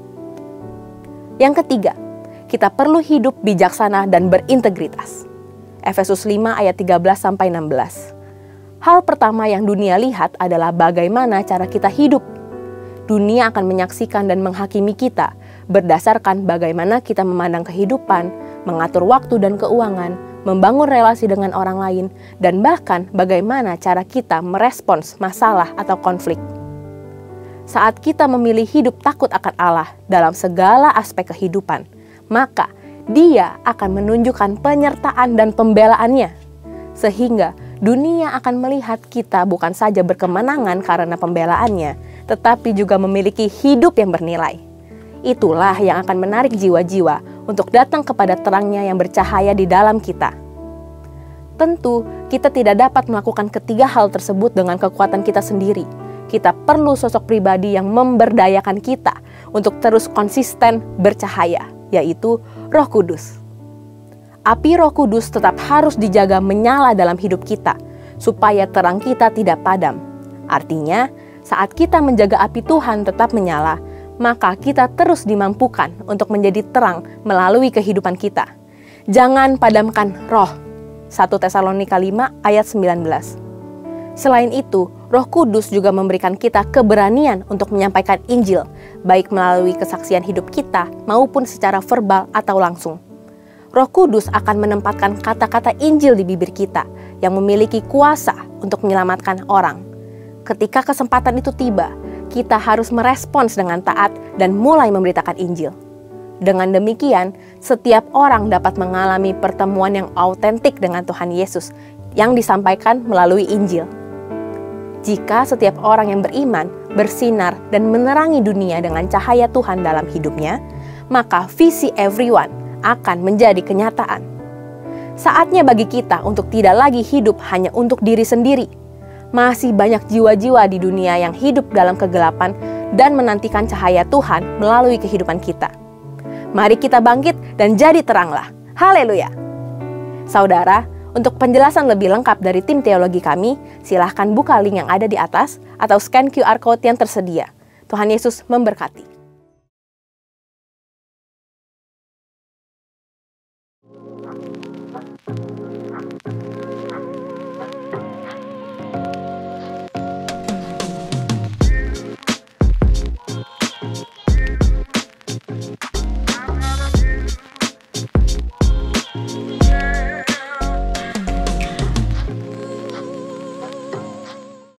Yang ketiga, kita perlu hidup bijaksana dan berintegritas. Efesus 5 ayat 13-16. Hal pertama yang dunia lihat adalah bagaimana cara kita hidup. Dunia akan menyaksikan dan menghakimi kita berdasarkan bagaimana kita memandang kehidupan, mengatur waktu dan keuangan, membangun relasi dengan orang lain, dan bahkan bagaimana cara kita merespons masalah atau konflik. Saat kita memilih hidup takut akan Allah dalam segala aspek kehidupan, maka Dia akan menunjukkan penyertaan dan pembelaannya, sehingga dunia akan melihat kita bukan saja berkemenangan karena pembelaannya, tetapi juga memiliki hidup yang bernilai. Itulah yang akan menarik jiwa-jiwa untuk datang kepada terangnya yang bercahaya di dalam kita. Tentu, kita tidak dapat melakukan ketiga hal tersebut dengan kekuatan kita sendiri. Kita perlu sosok pribadi yang memberdayakan kita untuk terus konsisten bercahaya, yaitu Roh Kudus. Api Roh Kudus tetap harus dijaga menyala dalam hidup kita, supaya terang kita tidak padam. Artinya, saat kita menjaga api Tuhan tetap menyala, maka kita terus dimampukan untuk menjadi terang melalui kehidupan kita. Jangan padamkan roh. 1 Tesalonika 5 ayat 19. Selain itu, Roh Kudus juga memberikan kita keberanian untuk menyampaikan Injil, baik melalui kesaksian hidup kita maupun secara verbal atau langsung. Roh Kudus akan menempatkan kata-kata Injil di bibir kita yang memiliki kuasa untuk menyelamatkan orang. Ketika kesempatan itu tiba, kita harus merespons dengan taat dan mulai memberitakan Injil. Dengan demikian, setiap orang dapat mengalami pertemuan yang autentik dengan Tuhan Yesus yang disampaikan melalui Injil. Jika setiap orang yang beriman bersinar dan menerangi dunia dengan cahaya Tuhan dalam hidupnya, maka visi everyone akan menjadi kenyataan. Saatnya bagi kita untuk tidak lagi hidup hanya untuk diri sendiri. Masih banyak jiwa-jiwa di dunia yang hidup dalam kegelapan dan menantikan cahaya Tuhan melalui kehidupan kita. Mari kita bangkit dan jadi teranglah. Haleluya. Saudara, untuk penjelasan lebih lengkap dari tim teologi kami, silahkan buka link yang ada di atas atau scan QR Code yang tersedia. Tuhan Yesus memberkati.